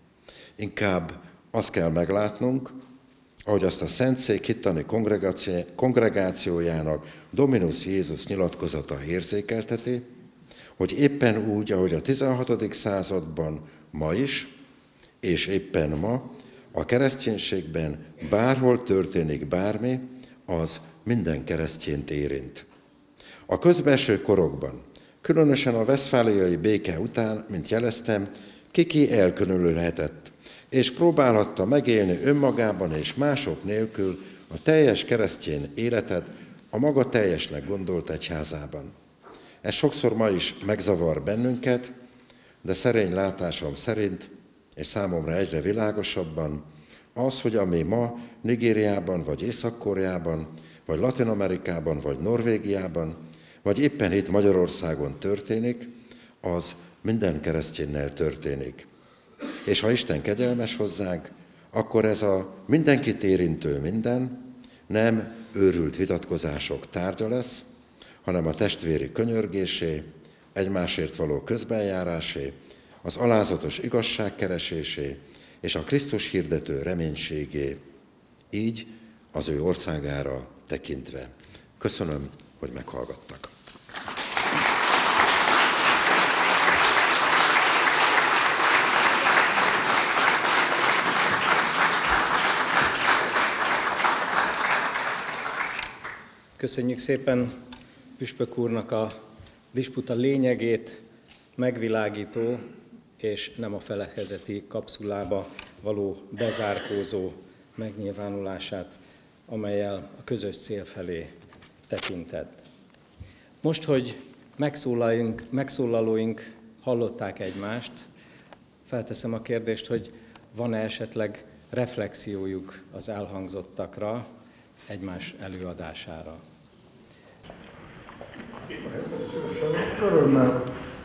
Inkább azt kell meglátnunk, ahogy azt a Szentszék hittani kongregációjának Dominus Jézus nyilatkozata érzékelteti, hogy éppen úgy, ahogy a 16. században ma is, és éppen ma, a kereszténységben bárhol történik bármi, az minden keresztjént érint. A közbenső korokban, különösen a veszfáliai béke után, mint jeleztem, ki elkülönülhetett, és próbálhatta megélni önmagában és mások nélkül a teljes keresztény életet a maga teljesnek gondolt egyházában. Ez sokszor ma is megzavar bennünket, de szerény látásom szerint, és számomra egyre világosabban, az, hogy ami ma Nigériában, vagy Észak-Koreában, vagy Latin-Amerikában, vagy Norvégiában, vagy éppen itt Magyarországon történik, az minden kereszténynel történik. és ha Isten kegyelmes hozzánk, akkor ez a mindenkit érintő minden nem őrült vitatkozások tárgya lesz, hanem a testvéri könyörgésé, egymásért való közbenjárásé, az alázatos igazságkeresésé és a Krisztus hirdető reménységé, így az ő országára tekintve. Köszönöm, hogy meghallgattak. Köszönjük szépen püspök úrnak a disputa lényegét, megvilágító és nem a felekezeti kapszulába való bezárkózó megnyilvánulását, amellyel a közös cél felé tekintett. Most, hogy megszólalóink hallották egymást, felteszem a kérdést, hogy van-e esetleg reflexiójuk az elhangzottakra, egymás előadására. Örömmel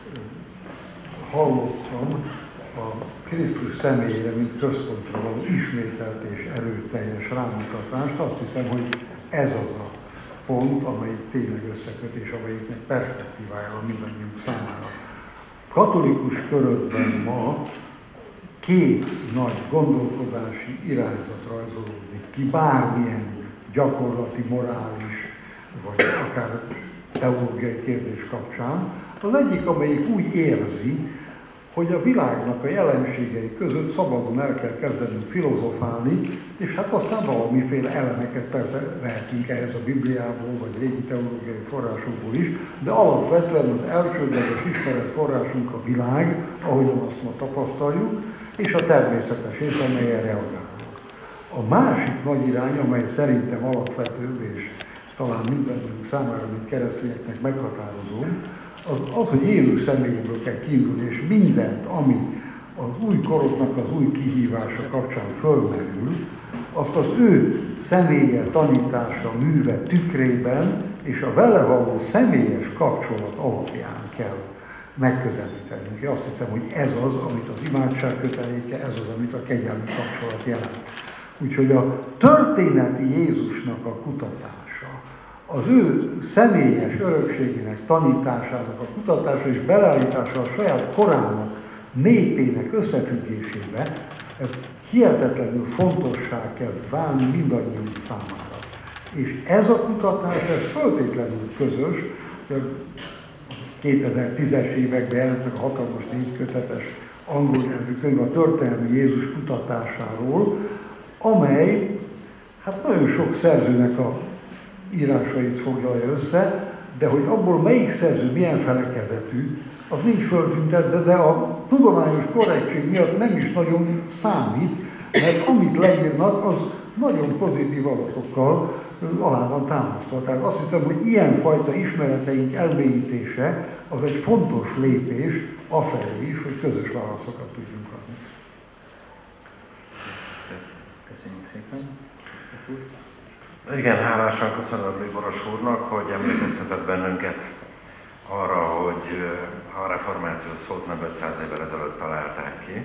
hallottam a Krisztus személyére, mint központra való ismételt és erőteljes rámutatást. Azt hiszem, hogy ez az a pont, amelyik tényleg összekötés, amelyiknek perspektívája van mindannyiunk számára. Katolikus körökben ma két nagy gondolkodási irányzat rajzolódik ki, bármilyen gyakorlati, morális, vagy akár teológiai kérdés kapcsán. Az egyik, amelyik úgy érzi, hogy a világnak a jelenségei között szabadon el kell kezdenünk filozofálni, és hát aztán valamiféle elemeket persze vehetünk ehhez a Bibliából, vagy régi teológiai forrásokból is, de alapvetően az elsődleges ismeretforrásunk a világ, ahogyan azt ma tapasztaljuk, és a természetes ész, amelyen reagálunk. A másik nagy irány, amely szerintem alapvetőbb, és talán mindannyiunk számára, mint keresztényeknek meghatározó, az, hogy élő személyéből kell kiindulni, és mindent, ami az új koroknak az új kihívása kapcsán fölmerül, azt az ő személye, tanítása, műve tükrében és a vele való személyes kapcsolat alapján kell megközelítenünk. Én azt hiszem, hogy ez az, amit az imádság köteléke, ez az, amit a kegyelmi kapcsolat jelent. Úgyhogy a történeti Jézusnak a kutatása, az ő személyes örökségének, tanításának a kutatása és beleállítása a saját korának, népének összefüggésébe, ez hihetetlenül fontossá kezd válni mindannyiunk számára. És ez a kutatás, ez föltétlenül közös, 2010-es években jelent meg a hatalmas 4 kötetes angol nyelvű könyv a történelmi Jézus kutatásáról, amely hát nagyon sok szerzőnek a írásait foglalja össze, de hogy abból melyik szerző milyen felekezetű, az nincs föltüntetve, de a tudományos korrektség miatt nem is nagyon számít, mert amit leírnak, az nagyon pozitív adatokkal alá van támasztva. Tehát azt hiszem, hogy ilyenfajta ismereteink elmélyítése az egy fontos lépés afelé is, hogy közös válaszokat tudjunk adni. Köszönjük szépen. Igen, hálásan köszönöm Liboros úrnak, hogy emlékeztetett bennünket arra, hogy a reformáció szót nem 500 évvel ezelőtt találták ki.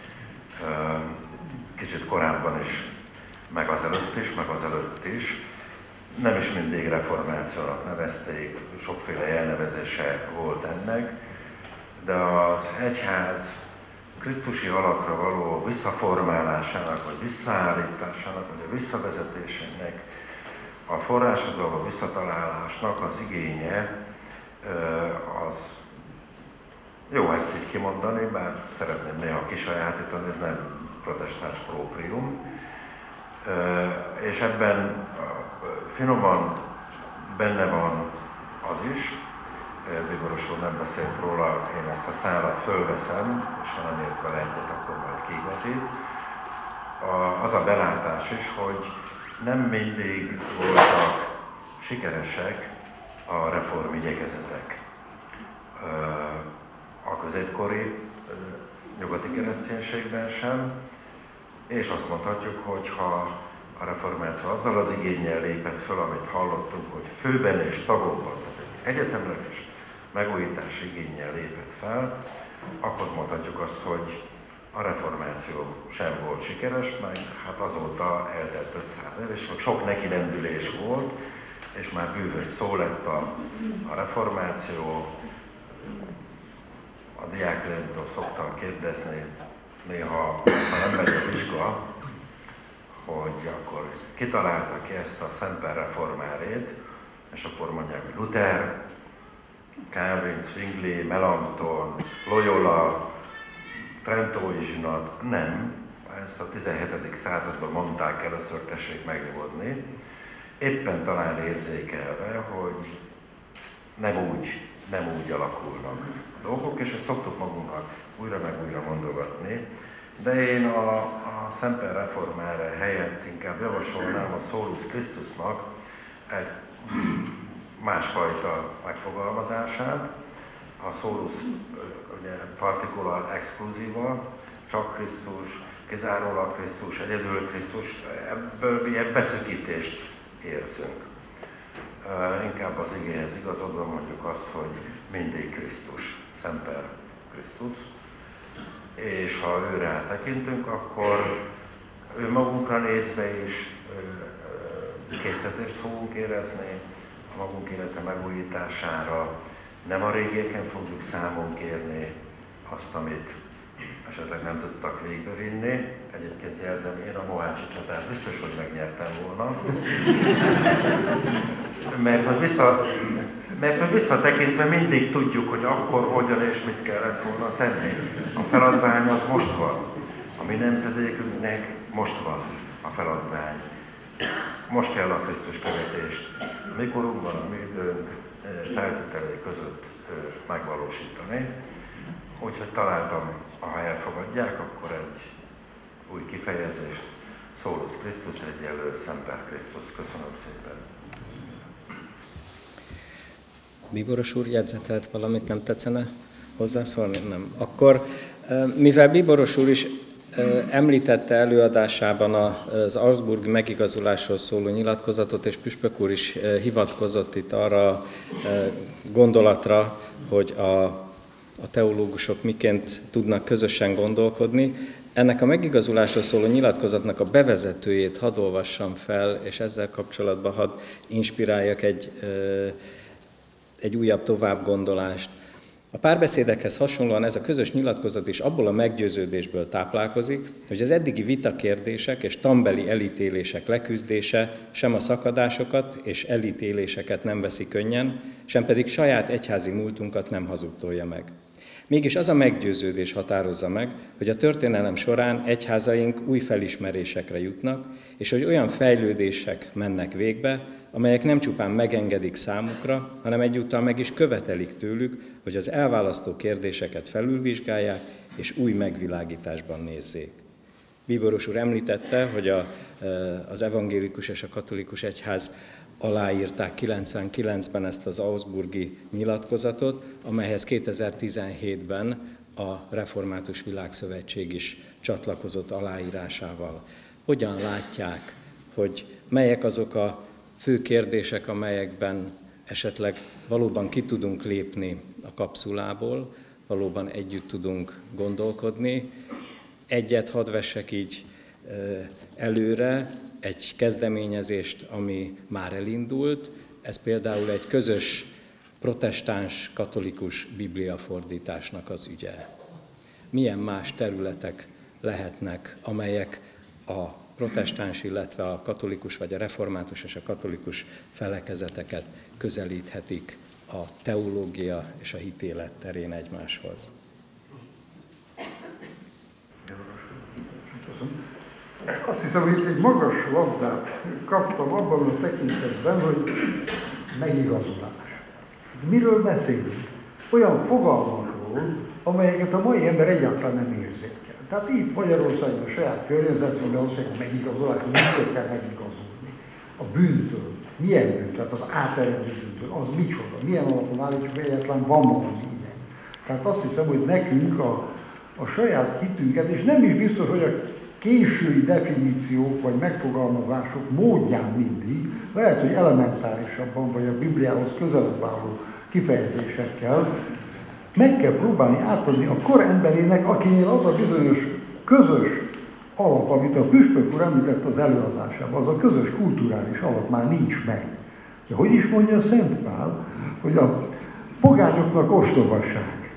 Kicsit korábban is, meg az előtt is. Nem is mindig reformációnak nevezték, sokféle elnevezése volt ennek, de az egyház krisztusi alakra való visszaformálásának, vagy visszaállításának, vagy a visszavezetésének, a forráshoz való visszatalálásnak az igénye, az jó ezt így kimondani, bár szeretném néha kisajátítani, ez nem protestáns próprium, és ebben finoman benne van az is, Liboros úr nem beszélt róla, én ezt a szálat fölveszem, és ha nem ért vele egyet, akkor majd kiigazít. Az a belátás is, hogy nem mindig voltak sikeresek a reform igyekezetek. A középkori nyugati kereszténységben sem, és azt mondhatjuk, hogy ha a reformáció azzal az igénnyel lépett föl, amit hallottunk, hogy főben és tagokban, tehát egyetemleges megújítás igénnyel lépett fel, akkor mondhatjuk azt, hogy a reformáció sem volt sikeres, meg hát azóta eltelt 500 év, és sok nekilendülés volt, és már bűvös szó lett a reformáció. A diákjaimtól szoktam kérdezni, néha, ha nem megy a vizsga, hogy akkor kitalálta ki ezt a Semper Reformárét, és akkor mondják, hogy Luther, Calvin, Zwingli, Melanchthon, Loyola, Trentói Zsinat, nem. Ezt a 17. században mondták először, tessék megnyugodni. Éppen talán érzékelve, hogy nem úgy alakulnak a dolgok, és ezt szoktuk magunknak újra meg újra mondogatni. De én a Semper Reformare helyett inkább javasolnám a Solus Christusnak egy másfajta megfogalmazását. A Solus ugye particular exclusiva, csak Krisztus, kizárólag Krisztus, egyedül Krisztus, ebből ilyen beszűkítést érzünk. Inkább az igéhez igazodva mondjuk azt, hogy mindig Krisztus, Semper Christus, és ha őre tekintünk, akkor ő magunkra nézve is késztetést fogunk érezni a magunk élete megújítására. Nem a régieken fogjuk számon kérni azt, amit esetleg nem tudtak végbevinni. Egyébként jelzem, én a Mohácsi csatát biztos, hogy megnyertem volna. Mert hogy visszatekintve mindig tudjuk, hogy akkor, hogyan és mit kellett volna tenni. A feladvány az most van. A mi nemzedékünknek most van a feladvány. Most kell a Krisztus követést a mi korunkban, a mi időnk feltételei között megvalósítani. Úgyhogy találtam, ha elfogadják, akkor egy új kifejezést, Solus Christus egyenlő Semper Christus. Köszönöm szépen. Bíboros úr jegyzetelt valamit, nem tetszene hozzászólni? Nem. Akkor, mivel Bíboros úr is említette előadásában az augsburgi megigazulásról szóló nyilatkozatot, és püspök úr is hivatkozott itt arra a gondolatra, hogy a teológusok miként tudnak közösen gondolkodni. Ennek a megigazulásról szóló nyilatkozatnak a bevezetőjét hadd olvassam fel, és ezzel kapcsolatban hadd inspiráljak egy újabb továbbgondolást. A párbeszédekhez hasonlóan ez a közös nyilatkozat is abból a meggyőződésből táplálkozik, hogy az eddigi vitakérdések és tanbeli elítélések leküzdése sem a szakadásokat és elítéléseket nem veszi könnyen, sem pedig saját egyházi múltunkat nem hazudtolja meg. Mégis az a meggyőződés határozza meg, hogy a történelem során egyházaink új felismerésekre jutnak, és hogy olyan fejlődések mennek végbe, amelyek nem csupán megengedik számukra, hanem egyúttal meg is követelik tőlük, hogy az elválasztó kérdéseket felülvizsgálják és új megvilágításban nézzék. Bíboros úr említette, hogy az evangélikus és a katolikus egyház aláírták 99-ben ezt az augsburgi nyilatkozatot, amelyhez 2017-ben a Református Világszövetség is csatlakozott aláírásával. Hogyan látják, hogy melyek azok a fő kérdések, amelyekben esetleg valóban ki tudunk lépni a kapszulából, valóban együtt tudunk gondolkodni? Egyet hadd vessek így előre, egy kezdeményezést, ami már elindult, ez például egy közös protestáns-katolikus bibliafordításnak az ügye. Milyen más területek lehetnek, amelyek a protestáns, illetve a katolikus, vagy a református és a katolikus felekezeteket közelíthetik a teológia és a hitélet terén egymáshoz? Azt hiszem, hogy itt egy magas labdát kaptam abban a tekintetben, hogy megigazulás. Miről beszélünk? Olyan fogalmakról, amelyeket a mai ember egyáltalán nem érzékel. Tehát itt Magyarországon a saját környezetben azt mondja, hogy megigazulás, mitől kell megigazulni? A bűntől. Milyen bűn? Tehát az áteredő bűntől. Az micsoda? Milyen alapon állítjuk, hogy egyáltalán van valami ilyen? Tehát azt hiszem, hogy nekünk a saját hitünket, és nem is biztos, hogy a késői definíciók vagy megfogalmazások módján mindig, lehet, hogy elementárisabban, vagy a Bibliához közelebb álló kifejezésekkel meg kell próbálni átadni a kor emberének, akinél az a bizonyos közös alap, amit a püspök úr említett az előadásában, az a közös kulturális alap már nincs meg. De hogy is mondja Szent Pál, hogy a pogányoknak ostobaság,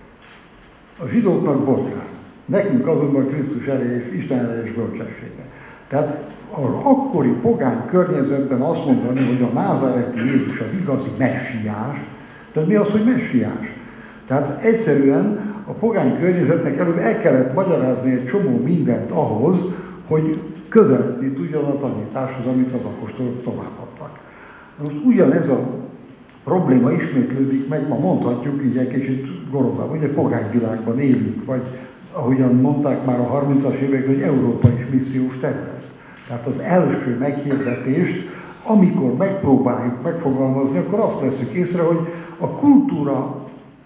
a zsidóknak botrány, nekünk azonban Krisztus ereje és Isten ereje és bölcsessége. Tehát az akkori pogány környezetben azt mondani, hogy a názáreti Jézus az igazi messiás, de mi az, hogy messiás? Tehát egyszerűen a pogány környezetnek előbb el kellett magyarázni egy csomó mindent ahhoz, hogy közeledni tudjon a tanításhoz, amit az apostolok továbbadtak. Most ugyanez a probléma ismétlődik meg, ma mondhatjuk így egy kicsit goromban, hogy a pogányvilágban élünk, vagy ahogyan mondták már a 30-as években, hogy Európa is missziós terület. Tehát az első meghirdetést, amikor megpróbáljuk megfogalmazni, akkor azt veszük észre, hogy a kultúra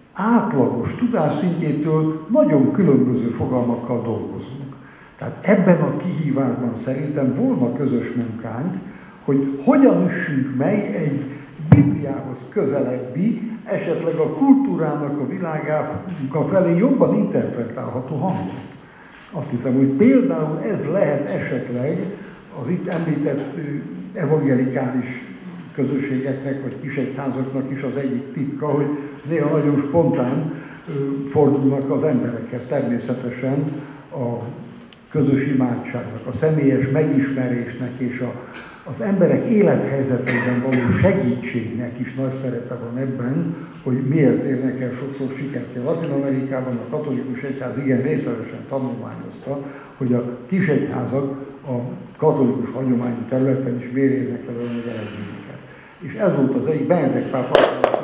átlagos tudásszintjétől nagyon különböző fogalmakkal dolgozunk. Tehát ebben a kihívásban szerintem volna közös munkánk, hogy hogyan üssünk meg egy Bibliához közelebbi, esetleg a kultúrának a világának felé jobban interpretálható hangot. Azt hiszem, hogy például ez lehet esetleg az itt említett evangelikális közösségeknek vagy kisegyházaknak is az egyik titka, hogy néha nagyon spontán fordulnak az emberekhez természetesen a közös imádságnak, a személyes megismerésnek és az emberek élethelyzetében való segítségnek is nagy szerepe van ebben, hogy miért érnek el sokszor sikert. Latin-Amerikában a katolikus egyház igen részletesen tanulmányozta, hogy a kisegyházak a katolikus hagyományú területen is miért érnek el olyan eredményeket. És ez volt az egyik, Benedek pápa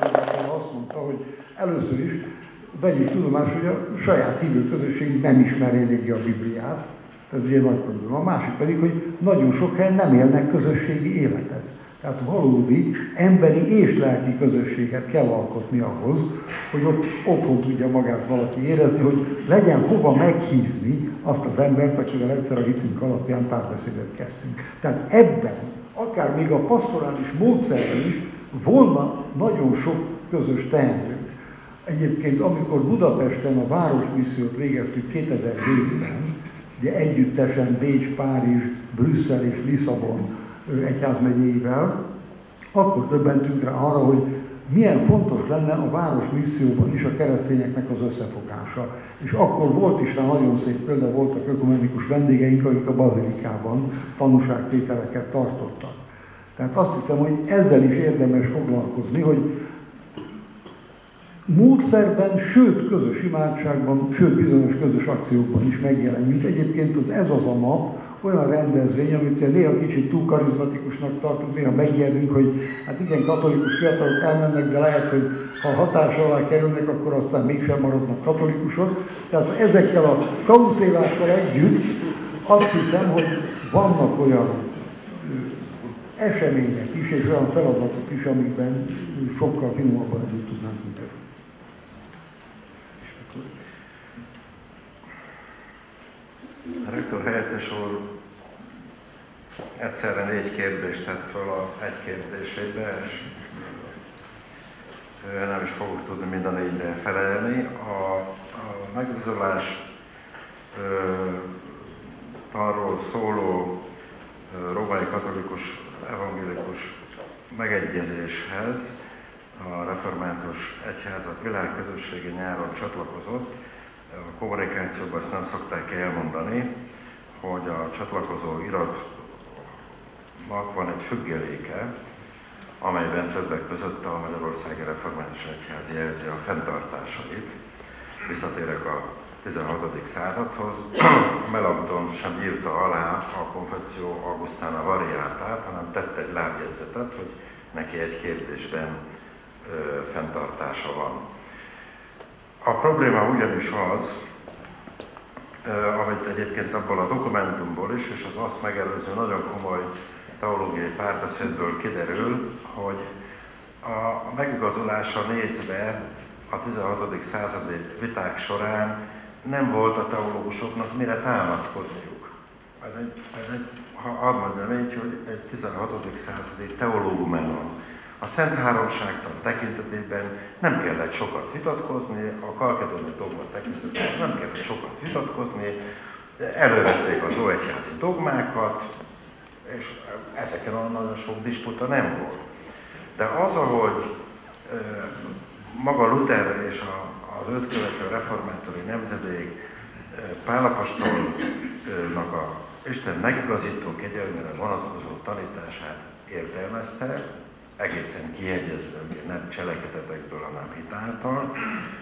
azt mondta, hogy először is vegyük tudomást, hogy a saját hívő közösség nem ismeri eléggé a Bibliát, ez ugye nagy probléma. A másik pedig, hogy nagyon sok helyen nem élnek közösségi életet. Tehát valódi emberi és lelki közösséget kell alkotni ahhoz, hogy ott otthon tudja magát valaki érezni, hogy legyen hova meghívni azt az embert, akivel egyszer a hitünk alapján párbeszédet kezdtünk. Tehát ebben, akár még a pastorális módszerben is volna nagyon sok közös teendőnk. Egyébként, amikor Budapesten a városmissziót végeztük 2007-ben, ugye együttesen Bécs, Párizs, Brüsszel és Lisszabon egyházmegyéivel, akkor döbbentünk rá arra, hogy milyen fontos lenne a városmisszióban is a keresztényeknek az összefogása. És akkor volt is rá nagyon szép példa, voltak ökumenikus vendégeink, akik a bazilikában tanúságtételeket tartottak. Tehát azt hiszem, hogy ezzel is érdemes foglalkozni, hogy módszerben, sőt közös imádságban, sőt bizonyos közös akciókban is megjelenjünk. Egyébként ez az a nap olyan rendezvény, amit néha kicsit túl karizmatikusnak tartunk, néha megijedünk, hogy hát igen, katolikus fiatalok elmennek, de lehet, hogy ha hatás alá kerülnek, akkor aztán mégsem maradnak katolikusok. Tehát ezekkel a kautélákkal együtt azt hiszem, hogy vannak olyan események is, és olyan feladatok is, amikben sokkal finomabban együtt tudnánk működni. A rektor helyettes úr egyszerre 4 kérdést tett föl egy kérdésébe, és nem is fogok tudni mind a 4-re felelni. A megigazolás arról szóló római katolikus evangélikus megegyezéshez a református egyházak világközössége nyáron csatlakozott. A kommunikációban ezt nem szokták elmondani, hogy a csatlakozó iratnak van egy függeléke, amelyben többek között a Magyarországi Református Egyház jelzi a fenntartásait. Visszatérek a 16. századhoz. Melankton sem írta alá a Confessio Augustana variátát, hanem tett egy lábjegyzetet, hogy neki egy kérdésben fenntartása van. A probléma ugyanis az, amit egyébként abból a dokumentumból is, és az azt megelőző nagyon komoly teológiai párbeszédből kiderül, hogy a megigazolásra nézve a 16. századi viták során nem volt a teológusoknak mire támaszkodniuk. Hadd mondjam így, hogy egy 16. századi teológumenon. A Szent Háromságtan tekintetében nem kellett sokat vitatkozni, a kalkedoni dogma tekintetében nem kellett sokat vitatkozni, elővették az óegyházi dogmákat, és ezeken nagyon sok disputa nem volt. De az, ahogy maga Luther és az őt követő reformátori nemzedék Pál apostolnak a Isten megigazító kegyelmére vonatkozó tanítását értelmezte, egészen kihegyezve, nem cselekedetekből, hanem hit által,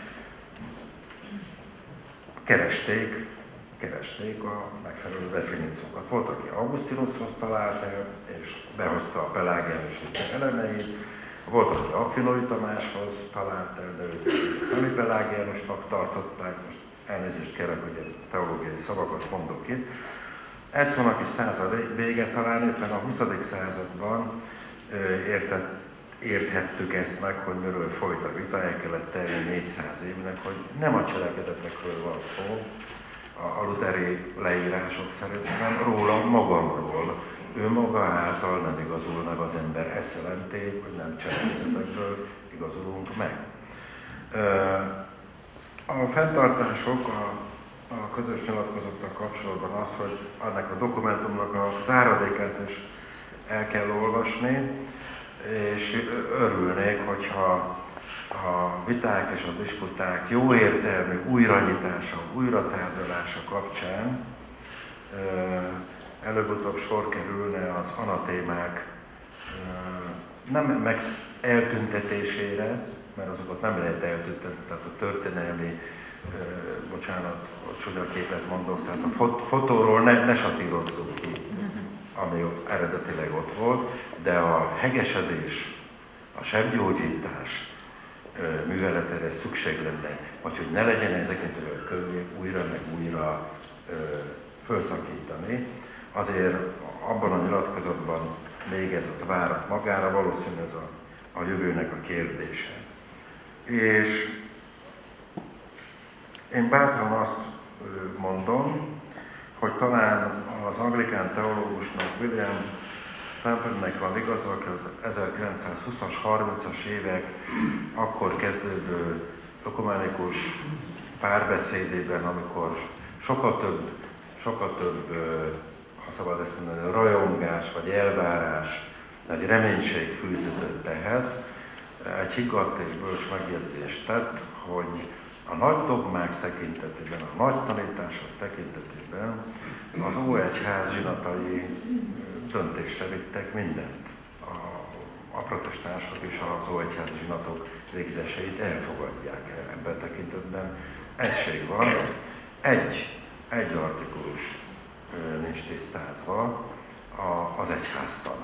keresték a megfelelő definíciókat. Volt, aki Augustinushoz talált el, és behozta a pelágiánus elemeit, volt, aki Aquinoi Tamáshoz talált el, de ők szemipelágiánusnak tartották, most elnézést kérek, hogy egy teológiai szavakat mondok itt. Egyszerűen a század vége, talán éppen a 20. században érthettük ezt meg, hogy miről folyt a vita, el kellett tenni 400 évnek, hogy nem a cselekedetekről van szó, a lutheri leírások szerint, hanem róla magamról. Ő maga által nem igazul meg az ember, ezt jelenti, hogy nem cselekedetekből igazulunk meg. A fenntartások a közös nyilatkozattal kapcsolatban az, hogy ennek a dokumentumnak a záradékát is el kell olvasni, és örülnék, hogyha a viták és a disputák jó értelmű újranyitása, újratárgyalása kapcsán előbb-utóbb sor kerülne az anatémák nem eltüntetésére, mert azokat nem lehet eltüntetni, tehát a történelmi, bocsánat, csúnya képet mondok, tehát a fotóról ne satírozzuk ki, ami eredetileg ott volt, de a hegesedés, a sebgyógyítás műveletére szükség lenne, vagy hogy ne legyen ezeket könnyű újra meg újra felszakítani. Azért abban a nyilatkozatban még ez a várat magára, valószínűleg ez a jövőnek a kérdése. És én bátran azt mondom, hogy talán az anglikán teológusnak, William Temple-nek van igaza, aki az 1920-as, 30-as évek akkor kezdődő ökumenikus párbeszédében, amikor sokkal több, ha szabad ezt mondani, rajongás vagy elvárás, egy reménység fűződött ehhez, egy higgadt és bölcs megjegyzést tett, hogy a nagy dogmák tekintetében, a nagy tanítások tekintetében az óegyház zsinatai döntésre vittek mindent. A protestánsok és az óegyház zsinatok végzéseit elfogadják ebben tekintetben. Egység van, egy artikulus nincs tisztázva, az egyháztan.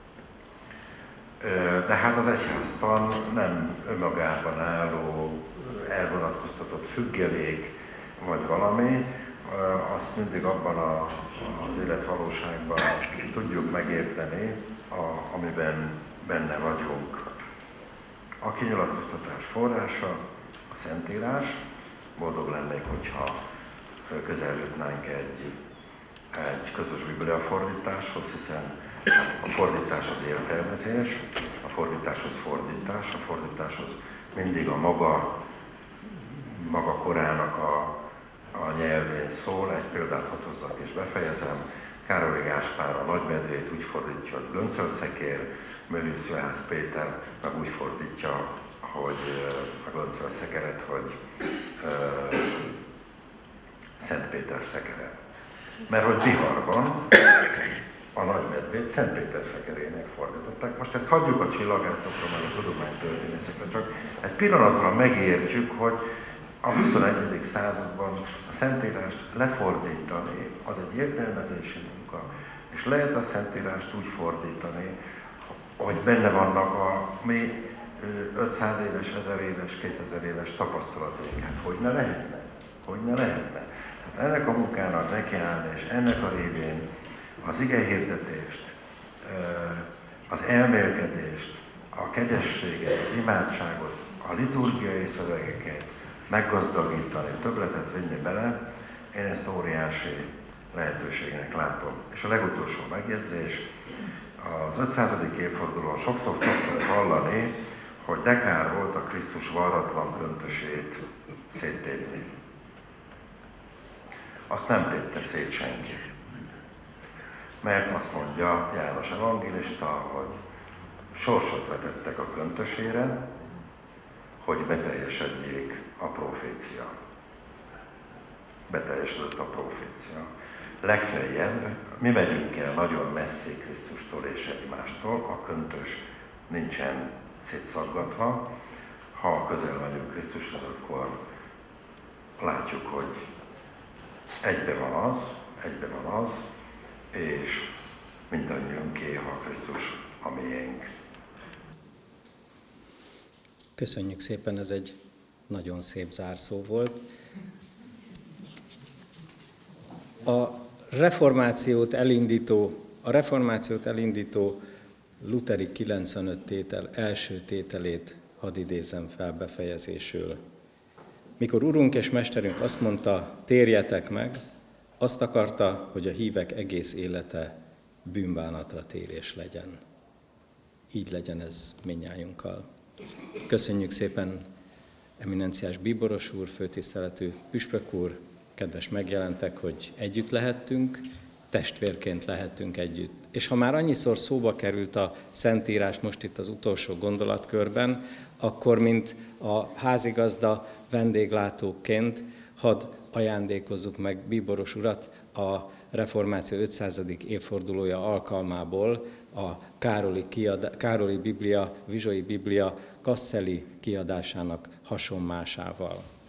De hát az egyháztan nem önmagában álló, elvonatkoztatott függelék vagy valami, azt mindig abban az életvalóságban tudjuk megérteni, amiben benne vagyunk. A kinyilatkoztatás forrása a Szentírás. Boldog lennék, hogyha közel jutnánk egy közös bibliafordításhoz, hiszen a fordítás az értelmezés, a fordításhoz fordítás, a fordításhoz mindig a maga korának a nyelvén szól. Egy példát hadd hozzak és befejezem. Károly Gáspár a Nagymedvét úgy fordítja, hogy göncölszekér, Mölius Juhász Péter meg úgy fordítja, hogy a göncölszekeret, hogy Szent Péter szekere. Mert hogy Biharban a Nagymedvét Szent Péter szekerének fordították. Most ezt hagyjuk a csillagászokra, meg a tudománytörténészekre, csak egy pillanatra megértjük, hogy a 21. században a Szentírást lefordítani az egy értelmezési munka, és lehet a Szentírást úgy fordítani, hogy benne vannak a mi 500 éves, 1000 éves, 2000 éves tapasztalataink. Hát hogy ne lehetne? Hogy ne lehetne? Hát ennek a munkának nekiállni, és ennek a révén az igehirdetést, az elmélkedést, a kegyességet, az imádságot, a liturgiai szövegeket meggazdagítani, többletet vinni bele, én ezt óriási lehetőségnek látom. És a legutolsó megjegyzés, az 500. évfordulón sokszor szoktuk hallani, hogy de kár volt a Krisztus varratlan köntösét széttépni. azt nem tette szét senki. Mert azt mondja János evangélista, hogy sorsot vetettek a köntösére, hogy beteljesedjék a profécia. Beteljesedett a profécia. Legfeljebb mi megyünk el nagyon messzi Krisztustól és egymástól, a köntös nincsen szétszaggatva. Ha közel vagyunk Krisztushoz, akkor látjuk, hogy egybe van az, és mindannyiunké, ha Krisztus a miénk. Köszönjük szépen, ez egy nagyon szép zárszó volt. A reformációt elindító luteri 95 tétel első tételét hadd idézem fel befejezésül. Mikor Urunk és Mesterünk azt mondta, térjetek meg, azt akarta, hogy a hívek egész élete bűnbánatra térés legyen. Így legyen ez mindnyájunkkal. Köszönjük szépen, eminenciás bíboros úr, főtiszteletű püspök úr, kedves megjelentek, hogy együtt lehettünk, testvérként lehettünk együtt. És ha már annyiszor szóba került a Szentírás most itt az utolsó gondolatkörben, akkor mint a házigazda vendéglátóként hadd ajándékozzuk meg bíboros urat a reformáció 500. évfordulója alkalmából a Károli Biblia, Vizsai Biblia kasszeli kiadásának hasonmásával.